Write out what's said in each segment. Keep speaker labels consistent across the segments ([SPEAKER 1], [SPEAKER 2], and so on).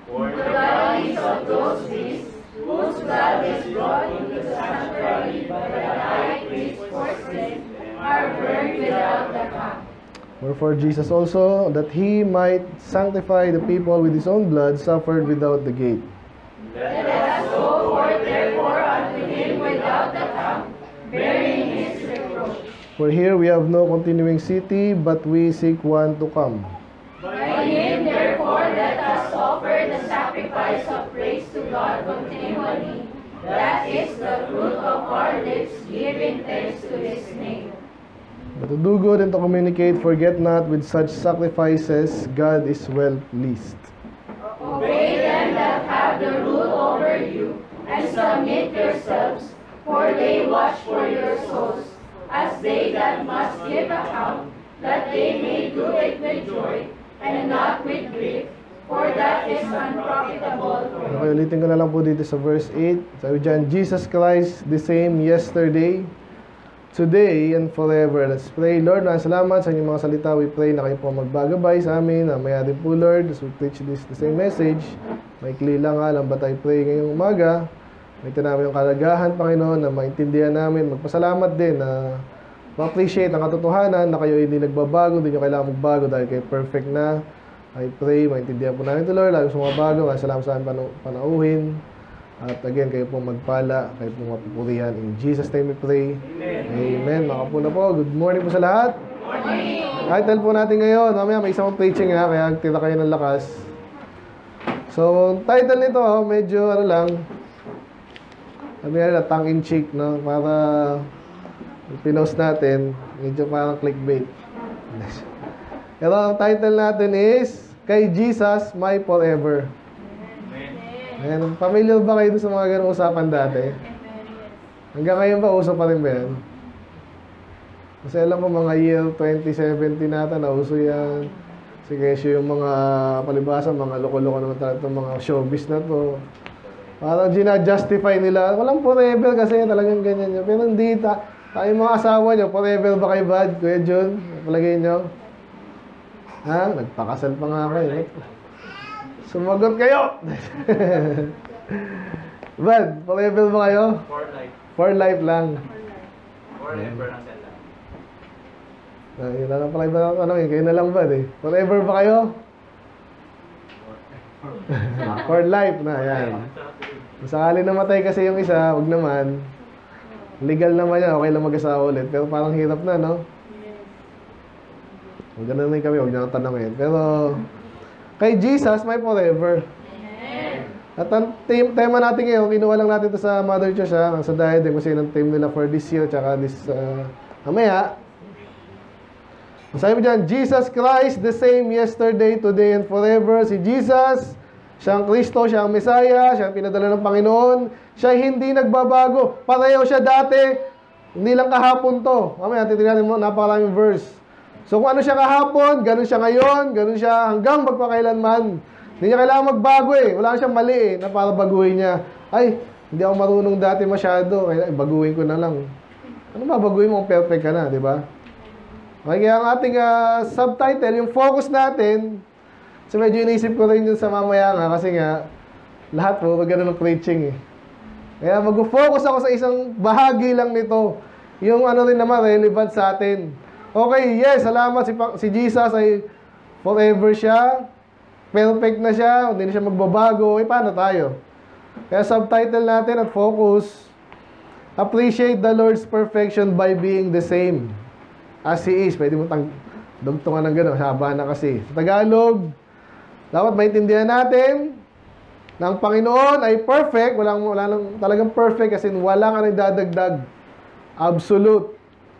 [SPEAKER 1] For the bodies of those beasts, whose blood is brought into the sanctuary by the high priest for sin, are burned without the camp.
[SPEAKER 2] Wherefore Jesus also, that he might sanctify the people with his own blood, suffered without the gate.
[SPEAKER 1] Let us go forth therefore unto him without the camp, bearing his reproach.
[SPEAKER 2] For here we have no continuing city, but we seek one to come.
[SPEAKER 1] By him therefore let us offer the sacrifice of praise to God continually. That is the fruit of our lips, giving thanks to his name.
[SPEAKER 2] But to do good and to communicate, forget not with such sacrifices, God is well pleased.
[SPEAKER 1] Obey them that have the rule over you, and submit yourselves, for they watch for your souls, as they that must give account, that they may do it with joy, and not with grief, for that is unprofitable for you.
[SPEAKER 2] Okay, ulitin ko na lang po dito sa verse 8. Sabi dyan, Jesus Christ, the same yesterday, today, and forever. Let's pray. Lord, salamat sa inyong mga salita. We pray na kayo po magbagabay sa amin. Maya din po, Lord, as we preach the same message. Maikli lang nga lang ba tayo pray ngayong umaga. May namin yung kalagahan, Panginoon, na maintindihan namin. Magpasalamat din na ma-appreciate ang katotohanan na kayo hindi nagbabago, hindi nyo kailangan magbago dahil kayo perfect na. I pray, maintindihan po namin ito, Lord. Lalo sa mga bago, salamat sa amin panauhin. At again, kayo po magpala, kayo po mapupurihan. In Jesus' name we pray. Amen. Mga po na po. Good morning po sa lahat.
[SPEAKER 1] Good morning.
[SPEAKER 2] Title po natin ngayon. Mamaya may isang preaching ha, kaya tira kayo ng lakas. So, title nito, medyo ano lang, sabi nga tongue-in-cheek, no? Para pinost natin, medyo parang clickbait. Pero ang title natin is, Kay Jesus, My Forever. Ayan, familiar ba kayo sa mga ganong usapan dati? Hanggang ngayon ba, uso pa rin ba yan? Kasi alam ko mga year 2017 nata, nauso yan. Kasi yung mga palibasa, mga loko-loko naman talaga itong mga showbiz na to. Parang gina-justify nila. Walang forever kasi talagang ganyan yun. Pero hindi, tayo mga asawa nyo, forever ba kayo bad? Kuya John, palagay nyo? Ha? Nagpakasal pa nga kayo. Sumagot kayo! Bad, forever ba kayo?
[SPEAKER 3] For life.
[SPEAKER 2] For life lang.
[SPEAKER 3] Forever lang sila.
[SPEAKER 2] Yun lang pala iba ano eh, kayo na lang bad eh. Forever ba kayo? For life na, yan. Kung sakali namatay kasi yung isa, wag naman. Legal naman yan, okay lang mag-asawa ulit. Pero parang hirap na, no? Huwag ganun rin kami, huwag nyo nang tanongin. Pero, kay Jesus, may forever. At ang tema natin ngayon, kinuha lang natin ito sa Mother Church, sa diadem, kasi yun ang theme nila for this year, tsaka this, mamaya. Sabi mo dyan, Jesus Christ, the same yesterday, today, and forever. Si Jesus, siyang Kristo, siyang Messiah, siyang pinadala ng Panginoon. Siya hindi nagbabago. Pareho siya dati, hindi lang kahapon to. Mamaya, titignan mo, napakaraming verse. So kung ano siya kahapon, ganun siya ngayon, ganun siya hanggang magpakailanman. Hindi niya kailangan magbago eh. Wala siyang mali eh, na para baguhin niya. Ay, hindi ako marunong dati masyado. Ay, baguhin ko na lang. Ano ba baguhin mo? Perfect ka na, di ba? Okay, kaya ang ating subtitle, yung focus natin, so medyo inisip ko rin yun sa mamaya nga, kasi nga, lahat po, ganun ang preaching eh. Kaya mag-focus ako sa isang bahagi lang nito. Yung ano rin naman, relevant sa atin. Okay, yes, salamat si Jesus ay forever siya. Perfect na siya, hindi na siya magbabago. Eh, paano tayo? Kaya subtitle natin at focus, appreciate the Lord's perfection by being the same as He is. Pwede mo dugtungan ng gano'n, haba na kasi. Sa Tagalog, dapat maintindihan natin na ang Panginoon ay perfect. Wala talagang perfect kasi wala ka nang dadagdag. Absolute.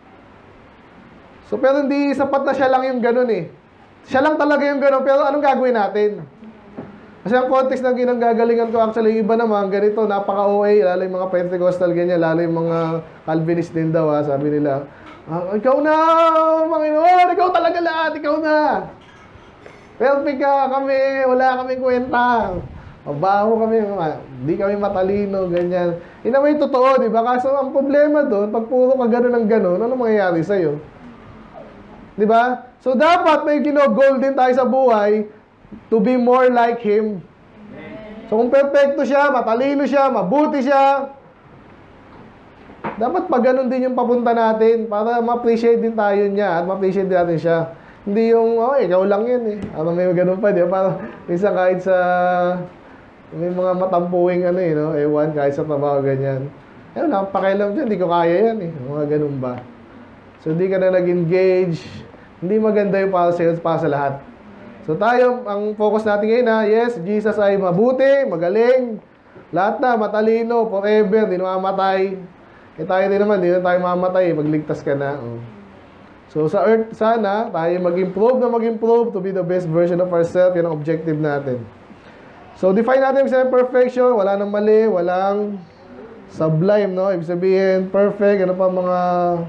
[SPEAKER 2] So, pero hindi sapat na siya lang yung gano'n eh. Siya lang talaga yung gano'n, pero anong gagawin natin? Kasi ang context ng ginanggagalingan ko, actually, iba naman, ganito, napaka-OA, lalo yung mga Pentecostal, ganyan, lalo yung mga Calvinist din daw, sabi nila, ikaw na, Panginoon, ikaw talaga lahat, ikaw na. Perfect ka kami, wala kaming kwenta. Mabaho kami, hindi kami matalino, ganyan. Yun naman yung totoo, di ba? Kaso ang problema doon, pag puro ka gano'n ng gano'n, ano mangyayari sa'yo? Di ba? So, dapat may goal din tayo sa buhay to be more like Him. So kung perfecto siya, matalino siya, mabuti siya, dapat pag ganun din yung papunta natin para ma-appreciate din tayo niya at ma-appreciate din natin siya. Hindi yung, oh, ikaw lang yan eh. Ano may ganun pa, di ba? Parang minsan kahit sa, may mga matampuing ano eh, no? Ewan, kahit sa trabaho, ganyan. Eh, wala akong pakialam dyan, hindi ko kaya yan eh. Mga ganun ba? So, hindi ka na nag-engage. Hindi maganda yung para sa lahat. So, tayo, ang focus natin ngayon na, yes, Jesus ay mabuti, magaling, lahat na, matalino, forever, hindi mamamatay. Eh, tayo din naman, hindi na tayo mamamatay, magligtas ka na. Oh. So, sa earth, sana, tayo mag-improve to be the best version of ourselves. Yan ang objective natin. So, define natin sa perfection. Wala nang mali, walang sublime, no? Ibig sabihin, perfect. Ano pa mga...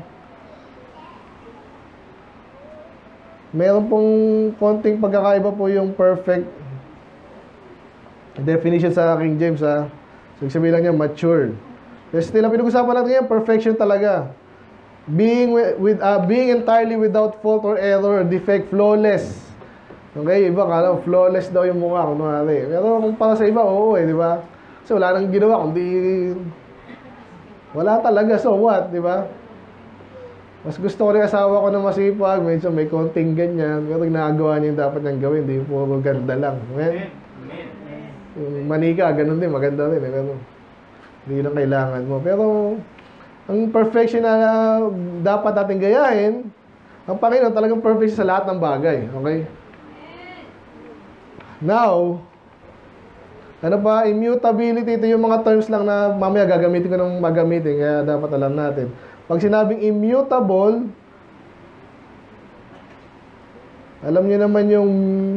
[SPEAKER 2] Meron pong konting pagkakaiba po yung perfect definition sa King James, ha? So, ibig sabihin lang niya, mature. Pero still, ang pinag-usapan natin ngayon, perfection talaga. Being entirely without fault or error or defect, flawless. Okay, iba kala flawless daw yung mukha, kunwari. Pero kung para sa iba, oo di ba? So wala nang ginawa, kundi wala talaga, so what, di ba? Mas gusto ko rin asawa ko na masipag, medyo may konting ganyan, pero ginagawa niya yung dapat niyang gawin, hindi puro ganda lang. Okay? Yung manika, ganun din, maganda rin, pero hindi lang kailangan mo. Pero ang perfection na dapat natin gayahin, ang Panginoon talagang perfect sa lahat ng bagay. Okay? Now, ano ba? Immutability, ito yung mga terms lang na mamaya gagamitin ko ng magamitin, kaya dapat alam natin. Pag sinabing immutable, alam niyo naman yung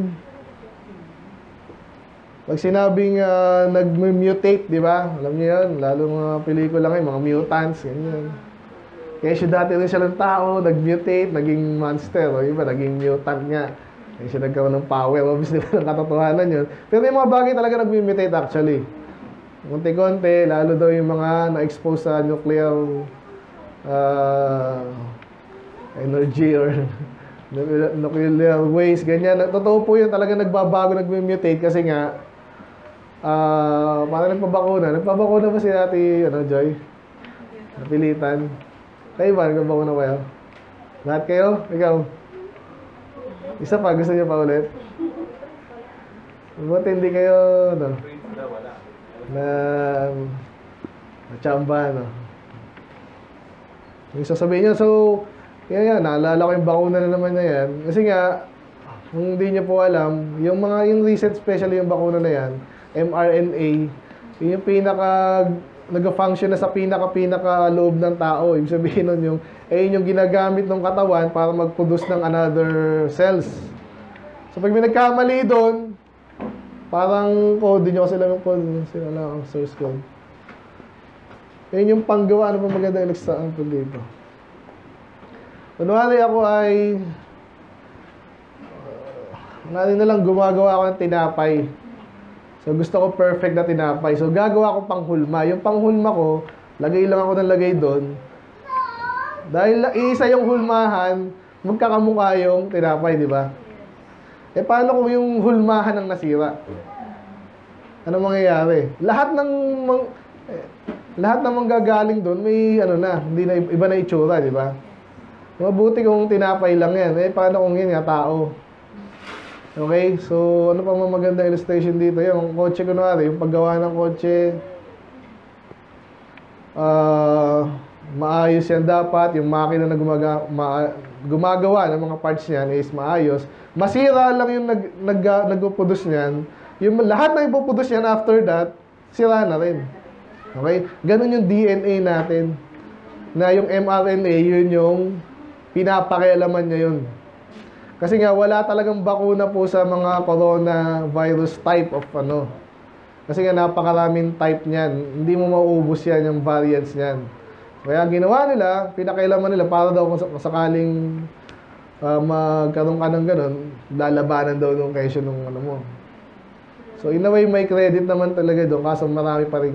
[SPEAKER 2] pag sinabing nag-mutate, di ba? Alam niyo yan, lalo mga pelikula ngayon, mga mutants, ganyan. Kaya siya dati rin siya ng tao, nag-mutate, naging monster, o iba, naging mutant nga. Kaya siya nagkaroon ng power, obviously ng katotohanan yun. Pero may mga bagay talaga nag-mutate actually. Konti-konti, lalo daw yung mga na-expose sa nuclear energy or nuclear waste, ganyan. Totoo po yun, talaga nagbabago, nag-mutate kasi nga, parang nagpabakuna ba si Ate, Joy? Napilitan. Kayo ba, nagpabakuna kayo? Lahat kayo? Ikaw? Isa pa, gusto niyo pa ulit? Buti hindi kayo, chamba, Yung sasabihin niyo, so, yan, naalala ko yung bakuna na naman na yan. Kasi nga, kung hindi niyo po alam, yung recent, especially yung bakuna na yan, mRNA, yun yung nag-function na sa pinaka loob ng tao. Ibig sabihin nun yun yung ginagamit ng katawan para mag-produce ng another cells. So pag may nagkamali doon, parang code, nyo kasi lang yung code, sila lang ang source code. Yun yung panggawa, ano pa maganda yung example dito. Kunwari ako ay na lang gumagawa ako ng tinapay. So gusto ko perfect na tinapay. So gagawa ko panghulma. Yung panghulma ko, lagay lang ako ng lagay doon. Dahil isa yung hulmahan, magkakamukha yung tinapay, di ba? Eh paano kung yung hulmahan ang nasira? Ano mangyayari? Lahat ng manggagaling doon may hindi na iba na itsura, di ba? Mabuti kung tinapay lang yan. Eh paano kung yun nga tao? Okay, so ano pa magandang illustration dito? Yung kotse kunwari, yung paggawa ng kotse, maayos yan dapat. Yung makina na gumagawa ng mga parts niyan is maayos. Masira lang yung nag-produce niyan. Yung lahat na ipoproduce niyan after that, sira na rin. Okay? Ganun yung DNA natin. Na yung mRNA, yun yung pinapakialaman niya yun. Kasi nga, wala talagang bakuna po sa mga coronavirus type of Kasi nga, napakaraming type niyan. Hindi mo mauubos yan, yung variants niyan. Kaya ginawa nila, pinakailaman nila, para daw kung sakaling magkaroon ka ng ganun, lalabanan daw nung kesyo nung mo. So, in a way, may credit naman talaga doon, kaso marami pa rin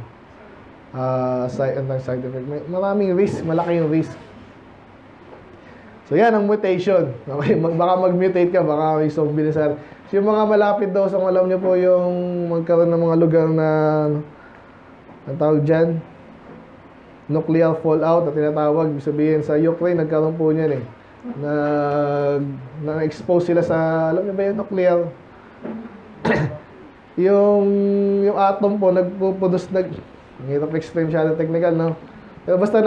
[SPEAKER 2] side effect. Maraming risk, malaking risk. So yan ang mutation. Okay, baka mag-mutate ka, baka may zombie na sa So, yung mga malapit daw, so alam niyo po yung magkaroon ng mga lugar na ang tawag dyan, nuclear fallout na tinatawag. Ibig sabihin sa Ukraine, nagkaroon po niyan eh. Na-expose sila sa, alam niyo ba yung nuclear? yung atom po, nagpuproduce, hirap extreme siya na technical, no? Pero basta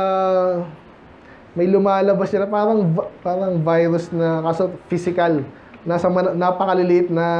[SPEAKER 2] may lumalabas siya na parang virus na kaso physical. Nasa napakaliliit na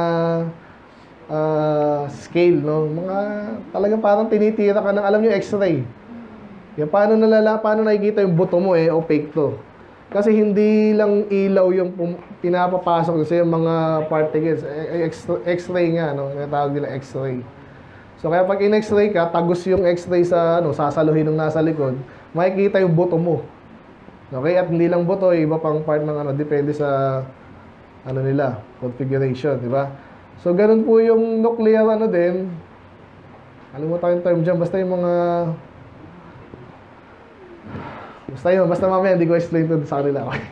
[SPEAKER 2] scale, no? Mga talagang parang tinitira ka ng, alam niyo, X-ray. Yan, paano nakikita yung buto mo opaque to. Kasi hindi lang ilaw yung pinapapasok sa yung mga particles. X-ray nga, no? Tawag nila X-ray. So kaya pag in-X-ray ka, tagos yung X-ray sa sasaluhin ng nasa likod, makikita yung buto mo. Okay? At hindi lang buto, iba pang part ng depende sa nila, configuration, di ba? So ganun po yung nuclear din. Alam mo tayong term dyan, basta yung mga basta mamaya hindi ko explain to sa kanila. Okay?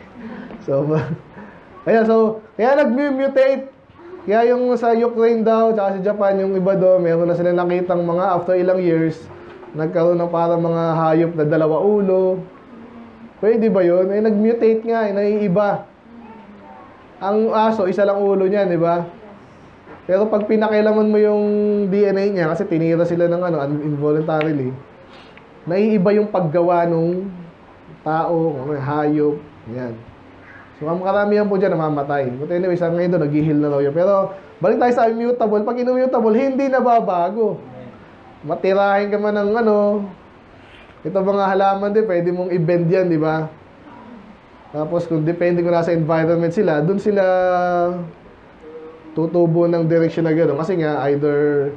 [SPEAKER 2] Kaya nag-mutate. Kaya yung sa Ukraine daw, tsaka sa Japan, yung iba doon, meron na sila nakitang mga after ilang years, nagkaroon ng parang mga hayop na 2 ulo. Pwede ba yun? Nag-mutate nga, naiiba. Ang aso, 1 lang ulo niya, di ba? Pero pag pinakilaman mo yung DNA niya, kasi tinira sila ng involuntarily, naiiba yung paggawa nung tao, hayop, yan. So, ang karamihan po dyan namamatay. But anyway, sa ngayon doon, nag-heal na raw yun. Pero, balik tayo sa immutable. Pag immutable, hindi nababago. Matirahin ka man ng ito mga halaman din, pwede mong i-bend yan, di ba? Tapos, kung depende kung nasa environment sila, doon sila tutubo ng direction na gano'n. Kasi nga, either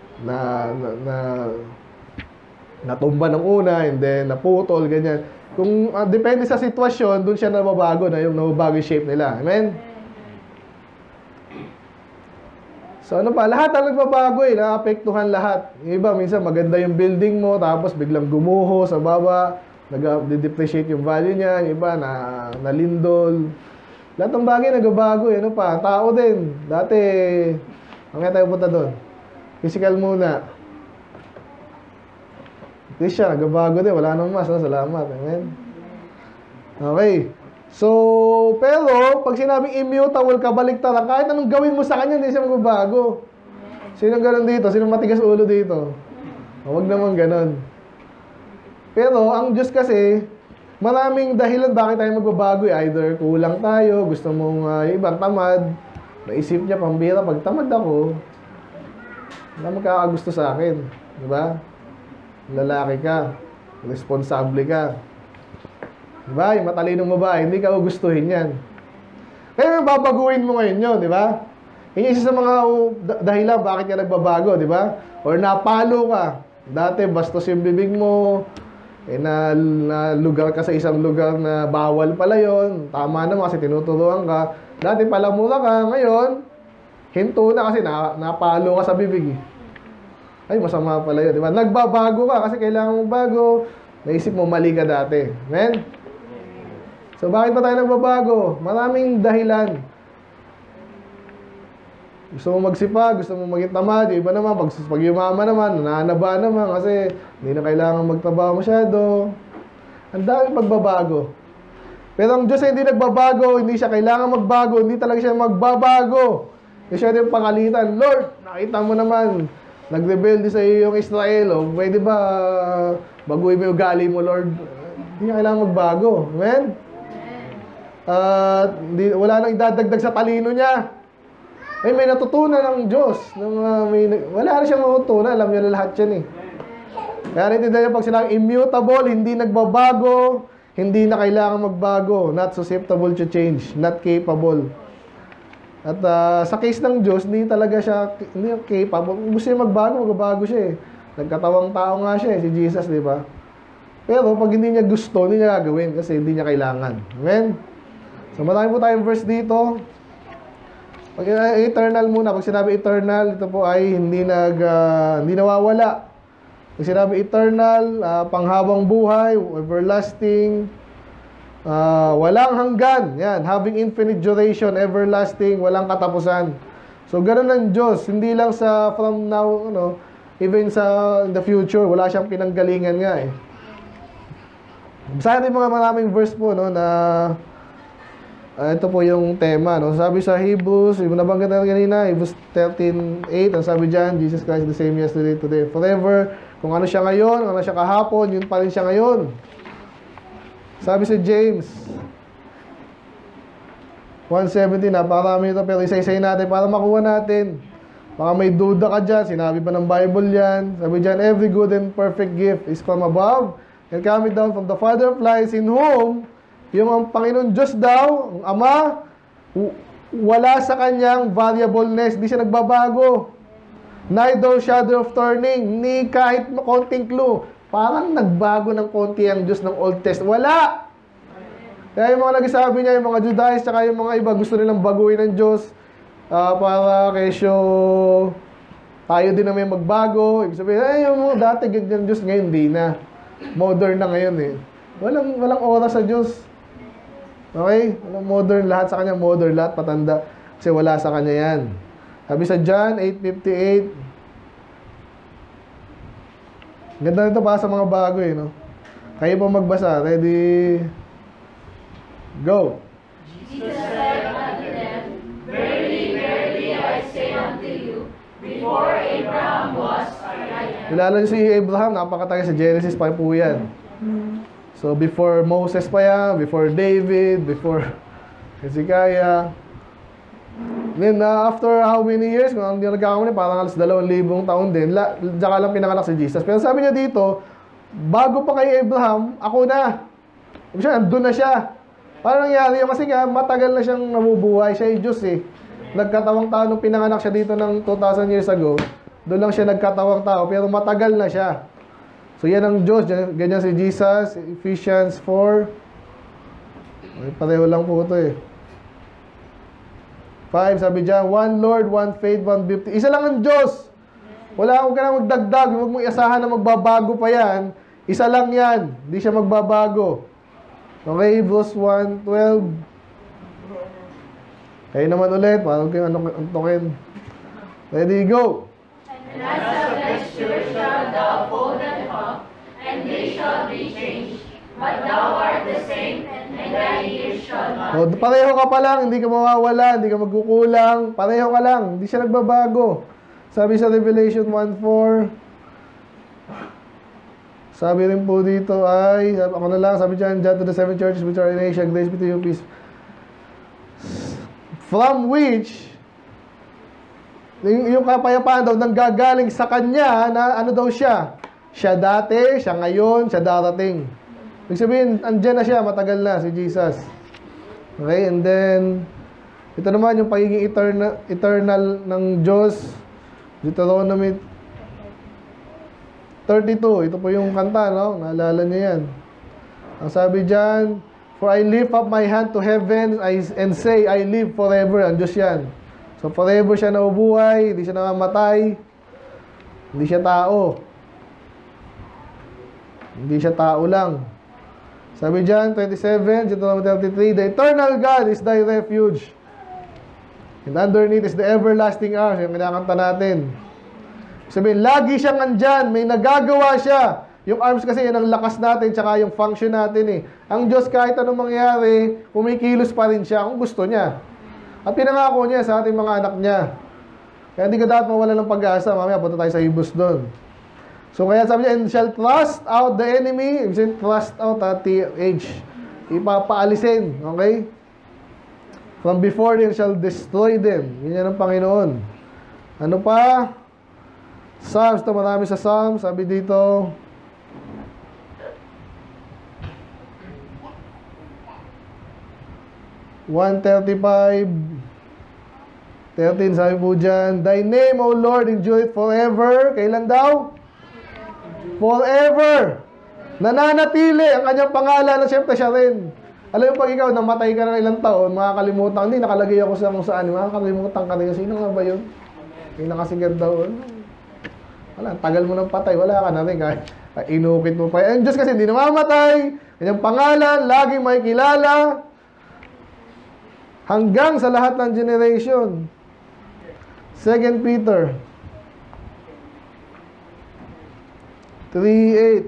[SPEAKER 2] natumba ng una, and then naputol, ganyan. Kung depende sa sitwasyon, doon siya nababago na yung nababago yung shape nila. Amen? So lahat ang nagbabago naapektuhan lahat. Yung iba, minsan maganda yung building mo, tapos biglang gumuho sa baba, nag-depreciate yung value niya, yung iba nalindol. Lahat ng bagay nagbabago, tao din. Dati, mamaya tayo punta doon. Physical muna. Christian, nagbabago din. Wala nang mas. Salamat. Amen? Okay. So, pero, pag sinabing immutable ka, baliktaran, kahit anong gawin mo sa kanya, hindi siya magbabago. Sino ganun dito? Sino matigas ulo dito? Huwag naman ganun. Pero, ang Diyos kasi, maraming dahilan bakit tayo magbabago. Either kulang tayo, gusto mong ibang tamad, naisip niya, pambira, pag tamad ako, wala magkakagusto sa akin. Diba? Lalaki ka, responsable ka. Diba? Yung matalinong babae, hindi ka gugustuhin yan. Kaya babaguhin mo ngayon yun, diba? Yung isa sa mga dahilan bakit ka nagbabago, diba? Or napalo ka. Dati, bastos yung bibig mo, na lugar ka sa isang lugar na bawal pala yun. Tama naman kasi tinuturuan ka. Dati palamura ka, ngayon, hinto na kasi napalo ka sa bibig. Ay, masama pala yun, di ba? Nagbabago ka kasi kailangan mo bago. Naisip mo, mali ka dati. Amen? So, bakit ba tayo nagbabago? Maraming dahilan. Gusto mo magsipag, gusto mo maging tamad. Yung iba naman, pag yumaman naman, nananaba naman kasi hindi na kailangan magtrabaho masyado. Ang daming pagbabago. Pero ang Diyos ay hindi nagbabago, hindi siya kailangan magbago, hindi talaga siya magbabago. Yung siya yung pangalitan. Lord, nakita mo naman, nagrebelde sa iyo yung Israel, pwede ba baguhin mo yung ugali mo, Lord? Hindi niya kailangan magbago. Amen? Wala nang idadagdag sa talino niya. May natutunan ng Diyos. Wala na siyang matutunan. Alam niyo na lahat yan Kaya naintindihan niyo pag sinabing immutable, hindi nagbabago, hindi na kailangan magbago, not susceptible to change, not capable. At sa case ng Diyos, hindi talaga siya capable. Gusto niya magbago siya Nagkatawang tao nga siya si Jesus, di ba? Pero pag hindi niya gusto, hindi niya gagawin kasi hindi niya kailangan. Amen? So marami po tayong verse dito. Pag eternal muna, pag sinabi eternal, ito po ay hindi nawawala. Pag sinabi eternal, panghabang buhay, everlasting, Walang hanggan. Yan, having infinite duration, everlasting, walang katapusan. So, ganun ang Diyos. Hindi lang sa from now, even sa in the future, wala siyang pinanggalingan nga eh. Basahin natin mga maraming verse po, na ito po yung tema, Sabi sa Hebrews, yung nabanggit natin kanina, Hebrews 13:8, ang sabi dyan, Jesus Christ the same yesterday, today, forever. Kung ano siya ngayon, ano siya kahapon, yun pa rin siya ngayon. Sabi sa James 1:17, napakarami ito, pero isa-isay natin para makuha natin. Baka may duda ka dyan, sinabi pa ng Bible yan. Sabi dyan, every good and perfect gift is from above, and coming down from the Father of lights, in whom, yung ang Panginoon Diyos daw, ang Ama, wala sa kanyang variableness, di siya nagbabago. Neither shadow of turning, ni kahit konting clue. Parang nagbago ng konti ang Diyos ng Old Testament. Wala! Kaya yung mga nagsasabi niya, yung mga Judaist, tsaka yung mga iba, gusto nilang baguhin ng Diyos para kesyo tayo din na may magbago. Ibig sabihin, yung dati ganyan Diyos, ngayon di na. Modern na ngayon eh. Walang oras sa Diyos. Okay? Walang modern, lahat sa kanya modern, lahat patanda. Kasi wala sa kanya yan. Sabi sa John 8:58, ganda nito para sa mga bago eh, Kayo po magbasa. Ready? Go!
[SPEAKER 1] Jesus said unto them, verily, verily, I say unto you, before Abraham was, I am.
[SPEAKER 2] Kilala niyo si Abraham, napakatagal sa Genesis pa po yan. So, before Moses pa yan, before David, before Hezekiah. Then, after how many years, kung hindi nagkakamali, parang alas 2,000 taon din, tsaka lang pinanganak si Jesus. Pero sabi niya dito, bago pa kay Abraham, ako na. Ibig siya, andun na siya. Paano nangyari yun? Kasi nga, matagal na siyang nabubuhay. Siya ay Diyos eh. Nagkatawang tao nung pinanganak siya dito ng 2,000 years ago. Doon lang siya nagkatawang tao, pero matagal na siya. So, yan ang Diyos. Ganyan si Jesus. Ephesians 4. Ay, pareho lang po ito eh. 5, sabi dyan, one Lord, one faith, one baptism. Isa lang ang Diyos. Huwag ka na magdagdag. Huwag mong iasahan na magbabago pa yan. Isa lang yan. Hindi siya magbabago. Okay, verse 1:12. Kayo naman ulit. Parang kayo antokin. Ready, go!
[SPEAKER 1] And as a vesture shall thou fold them up, and they shall be changed. But thou art the same, and thy years shall not.
[SPEAKER 2] So, pareho ka pa lang. Hindi ka mawawala. Hindi ka magkukulang. Pareho ka lang. Hindi siya nagbabago. Sabi sa Revelation 1:4. Sabi rin po dito ay, ako na lang, sabi dyan, John to the 7 churches which are in Asia, grace be to you, peace. From which, yung kapayapaan daw, nanggagaling sa kanya, na ano daw siya? Siya dati, siya ngayon, siya darating. Ibig sabihin, andyan na siya, matagal na, si Jesus. Okay, and then, ito naman yung pagiging eternal ng Diyos. Deuteronomy 32, ito po yung kanta, naalala niyo yan. Ang sabi dyan, for I lift up my hand to heaven and say, I live forever. Ang Diyos yan. So forever siya naubuhay, hindi siya namamatay, hindi siya tao. Hindi siya tao lang. Sabi dyan, 27, Deuteronomy 33, the eternal God is thy refuge. And underneath is the everlasting arms. Yung kinakanta natin. Sabihin, lagi siyang andyan, may nagagawa siya. Yung arms kasi yan ang lakas natin, tsaka yung function natin eh. Ang Diyos kahit anong mangyari, kumikilos pa rin siya kung gusto niya. At pinangako niya sa ating mga anak niya. Kaya hindi ka dapat mawala ng pag-asa. Mamaya punta tayo sa Hebrews doon. So kaya sabi niya, and shall thrust out the enemy. Thrust out TH. Ipapaalisin. Okay? From before them shall destroy them. Yan ang Panginoon. Ano pa? Psalms, ito marami sa Psalms. Sabi dito, (135) 13, sabi po dyan, thy name, O Lord, endureth forever. Kailan daw? Forever. Nananatili ang kanyang pangalan na siyempre siya rin. Alam mo, pag ikaw namatay ka na ilang taon, makakalimutan, hindi, nakalagay ako sa kung saan, makakalimutan ka rin. Sino nga ba yun? Yung nakasigat daw. Wala, tagal mo ng patay, wala ka na rin. Ay, inukit mo pa. Ang Diyos kasi hindi namamatay. Kanyang pangalan, laging may kilala. Hanggang sa lahat ng generation. 2 Peter 3:8.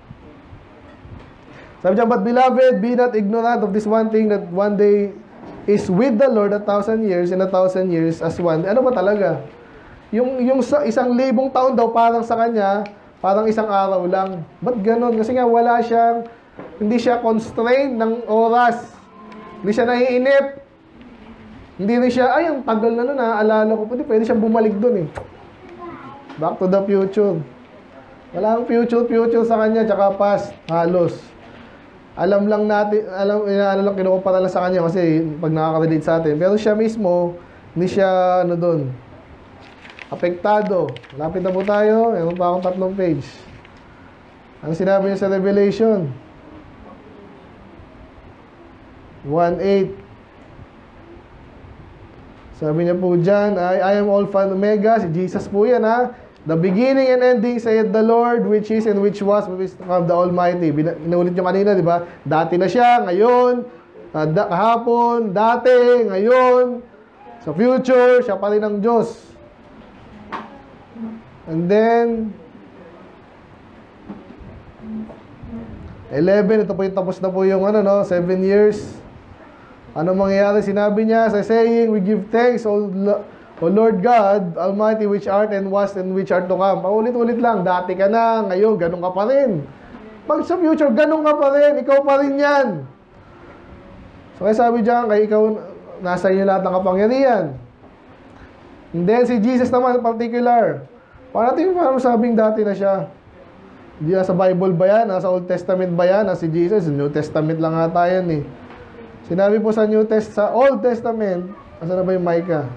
[SPEAKER 2] Sabi dyan, but beloved, be not ignorant of this one thing, that one day is with the Lord 1,000 years, and 1,000 years as one. Ano ba talaga? Yung 1,000 taon daw parang sa kanya, parang isang araw lang. Ba't ganun? Kasi nga wala siyang, hindi siya constrained ng oras. Hindi siya naiinip. Hindi rin siya, ay, ang tagal na nun, alala ko, pwede siyang bumalik dun eh. Back to the future. Wala ang future sa kanya, tsaka past, halos. Alam lang natin, ano lang kinukumpara lang sa kanya kasi pag nakaka-relate sa atin. Pero siya mismo, hindi siya, doon, apektado. Lapit na po tayo, meron pa akong 3 page. Ano sinabi niya sa Revelation? 1:8. Sabi niya po dyan, I am Alpha and Omega, si Jesus po yan ha. The beginning and ending, saith the Lord, which is and which was, which is the Almighty. Inulit nyo kanina, di ba? Dati na siya, ngayon, kahapon, dati, ngayon, sa future, siya pa rin ang Diyos. And then, 11, ito po yung tapos na po yung 7 years. Ano mangyayari? Sinabi niya sa saying, we give thanks, O Lord God, Almighty, which art and was and which art to come. Paulit-ulit lang, dati ka na, ngayon, ganun ka pa rin. Pag sa future, ganun ka pa rin, ikaw pa rin yan. So kaya sabi dyan, kaya ikaw, nasa inyo lahat ng kapangyarihan. And then si Jesus naman, particular. Paano sabing dati na siya? Hindi sa Bible ba yan? Nasa Old Testament ba yan? Si Jesus, New Testament lang ata yan eh. Sinabi po sa Old Testament, asa na ba yung Micah?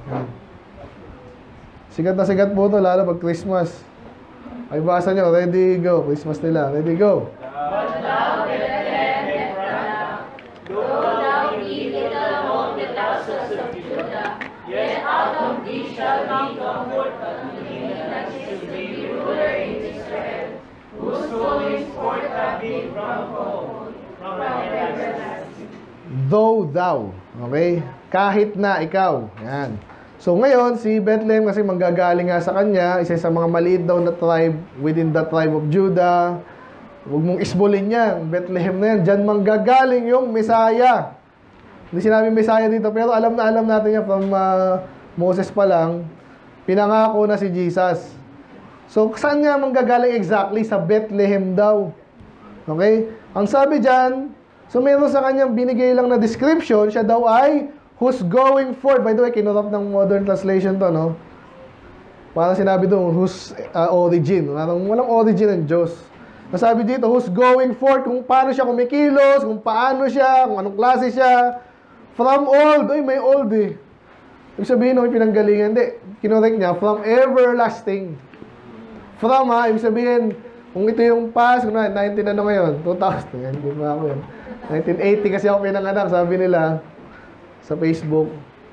[SPEAKER 2] Sigat na sigat po ito, lalo pag Christmas. Ay, basa nyo, ready, go. Christmas nila, ready, go.
[SPEAKER 1] But thou, Bethlehem Ephrathah, though thou be little among the thousands of Judah, yet out of thee shall be comfort unto me, that is to be ruler in Israel, whose goings forth have been from home, from everlasting.
[SPEAKER 2] Though thou, okay? Kahit na ikaw, yan. So ngayon, si Bethlehem kasi manggagaling nga sa kanya, isa sa mga maliit daw na tribe within the tribe of Judah. Huwag mong isbulin yan, Bethlehem na yan. Diyan manggagaling yung Messiah. Hindi sinabi Messiah dito, pero alam natin yan from Moses pa lang, pinangako na si Jesus. So saan nga manggagaling exactly? Sa Bethlehem daw. Okay? Ang sabi dyan, so meron sa kanyang binigay lang na description, siya daw ay who's going forth. By the way, kinurap ng modern translation to, no? Parang sinabi doon, whose origin. Walang origin ng Diyos. Nasabi dito, who's going forth, kung paano siya kumikilos, kung paano siya, kung anong klase siya. From old. Uy, may old eh. Ibig sabihin, may pinanggalingan. Hindi, kinorek niya, from everlasting. From ibig sabihin, kung ito yung past, kung 19 ano ngayon, 2000, hindi pa ako yun. 1980 kasi ako pinanganak, sabi nila, sa Facebook.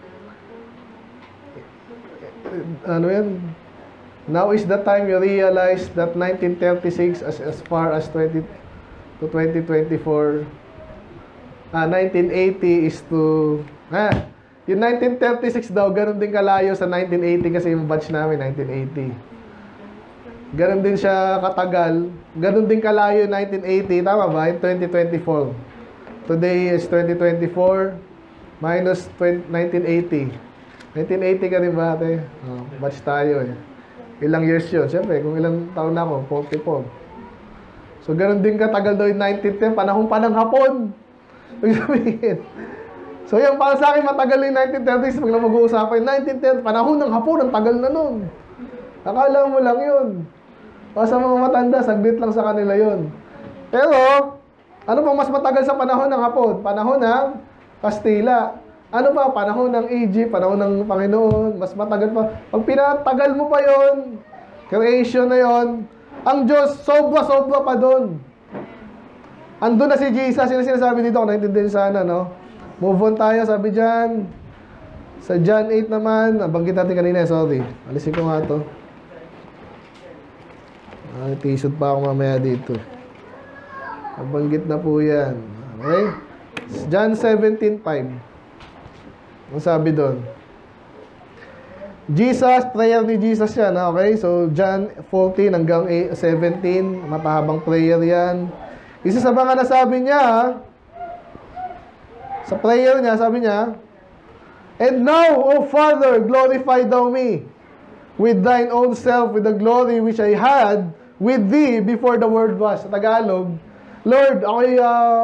[SPEAKER 2] Ano yan? Now is the time you realize that 1936 as far as 2024. 1980 is to... yung 1936 daw, ganun din kalayo sa 1980 kasi yung batch namin, 1980. Ganun din siya katagal. Ganun din kalayo 1980. Tama ba? In 2024. Today is 2024. Minus 1980. 1980 ka rin ba, ate? Batch tayo eh. Ilang years yun? Siyempre, kung ilang taon na ako, 44. So, ganun din katagal daw yung 1910, panahon pa ng Hapon. So, yung para sa akin, matagal yung 1930s, pag na mag-uusapan, 1910, panahon ng Hapon, ang tagal na nun. Akala mo lang yun. Para sa mga matanda, saglit lang sa kanila yun. Pero, ano pang mas matagal sa panahon ng Hapon? Panahon ng Kastila. Ano pa? Panahon ng Egypt, panahon ng Panginoon, mas matagal pa. Pag pinatagal mo pa yon, creation na yon, ang Diyos, sobra-sobra pa doon. Andun na si Jesus, sino sinasabi dito, kung naintindihan sana, no? Move on tayo, sabi dyan. Sa John 8 naman, nabanggit natin kanina, sorry. Alisin ko nga to. T-shirt pa ako mamaya dito. Nabanggit na po yan. Okay? John 17:5. Ang sabi doon. Jesus, prayer ni Jesus yan. Okay? So, John 14 hanggang 17. Matahabang prayer yan. Isa sa mga nasabi niya, sa prayer niya, sabi niya, "And now, O Father, glorify thou me with thine own self, with the glory which I had with thee before the world was." Sa Tagalog, Lord, ako'y,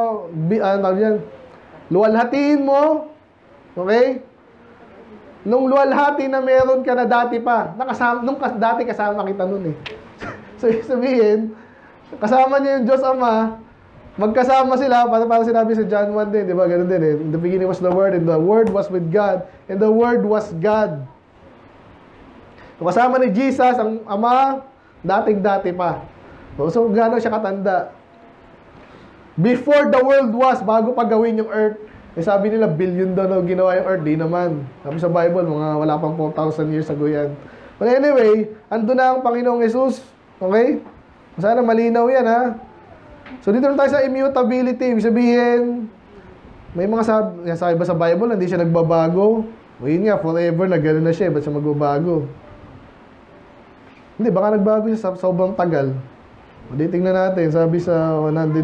[SPEAKER 2] luwalhatiin mo, okay? Nung luwalhati na meron ka na dati pa, dati kasama kita nun eh. So, sabihin, kasama niya yung Diyos Ama, magkasama sila, para sinabi sa John 1 din, di ba? Ganun din eh. In the beginning was the Word, and the Word was with God, and the Word was God. So, kasama ni Jesus, ang Ama, dating-dati pa. So, gano'n siya katanda. Before the world was, bago pa gawin yung earth, sabi nila, billion daw na ginawa yung earth. Di naman. Sabi sa Bible, mga wala pang 4,000 years ago yan. But anyway, andun na ang Panginoong Jesus. Okay? Sana malinaw yan, ha? So, dito na tayo sa immutability. Ibig sabihin, may mga sabi ba sa Bible, hindi siya nagbabago? O yun nga, forever na gano'n na siya. Ba't siya magbabago? Hindi, baka nagbago siya sa sobrang tagal. O, di tingnan natin. Sabi sa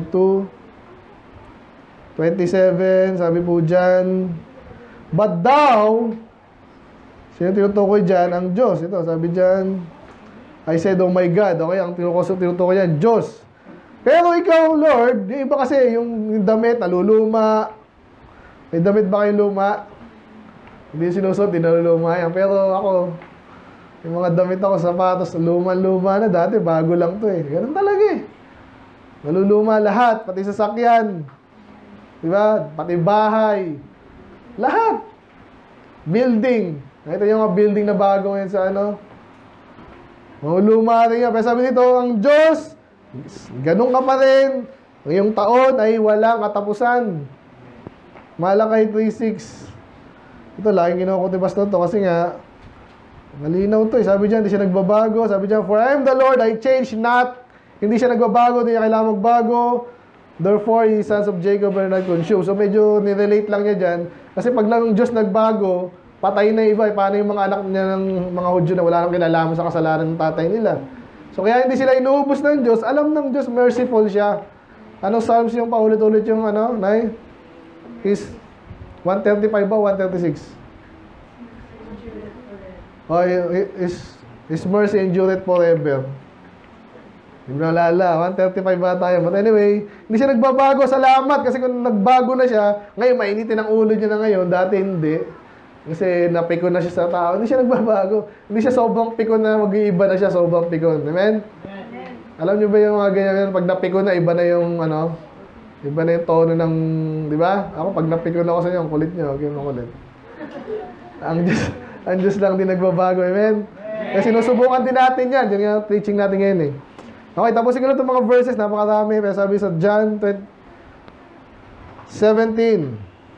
[SPEAKER 2] 102:27, sabi po dyan, "But thou," sino tinutukoy dyan? Ang Diyos. Ito, sabi dyan, "I said, oh my God." Okay, ang tinutukoy dyan, Diyos. Pero ikaw, Lord, yung iba kasi, yung damit, naluluma. May damit ba kayong luma? Hindi sinusot, di naluluma yan. Pero ako, yung mga damit ako, sapatos, luma-luma na dati, bago lang to eh. Ganun talaga eh. Naluluma lahat, pati sasakyan. Diba? Pati bahay. Lahat. Building. Ito yung mga building na bago ngayon sa ano. Luma rin yan. Pero sabi nito, ang Diyos, ganun ka pa rin. Ngayong taon ay walang katapusan. Malakay 3:6. Ito, laging kinukutibas na to kasi nga, malinaw to eh. Sabi dyan, hindi siya nagbabago. Sabi dyan, "For I am the Lord, I change not." Hindi siya nagbabago, hindi niya kailangan magbago. "Therefore, ye sons of Jacob are not consumed." So, medyo nirelate lang niya dyan. Kasi pag lang ang Diyos nagbago, patay na iba. Paano yung mga anak niya ng mga Hudyo na wala nang kinalaman sa kasalanan ng tatay nila? So, kaya hindi sila inuubos ng Diyos. Alam ng Diyos, merciful siya. Anong Psalms yung paulit-ulit yung ano, Nay? Is 135 ba? 136? Oh, His mercy endureth forever. Hindi mo nalala, 135 ba tayo? But anyway, hindi siya nagbabago. Salamat kasi kung nagbago na siya, ngayon mainitin ang ulo niya na ngayon, dati hindi. Kasi napikon na siya sa tao. Hindi siya nagbabago. Hindi siya sobrang pikon na mag-iiba na siya, sobrang pikon. Amen? Amen. Alam niyo ba yung mga ganyan, pag napikon na, iba na yung ano, iba na yung tono ng, di ba? Ako, pag napikon ako sa inyo, ang kulit niyo, okay, makulit. Ang Diyos lang din nagbabago. Amen? Kasi sinusubukan din natin yan. Yan nga preaching natin ngayon eh. Okay, tapusin ko na itong mga verses. Napakarami. Pero sabi sa John 17.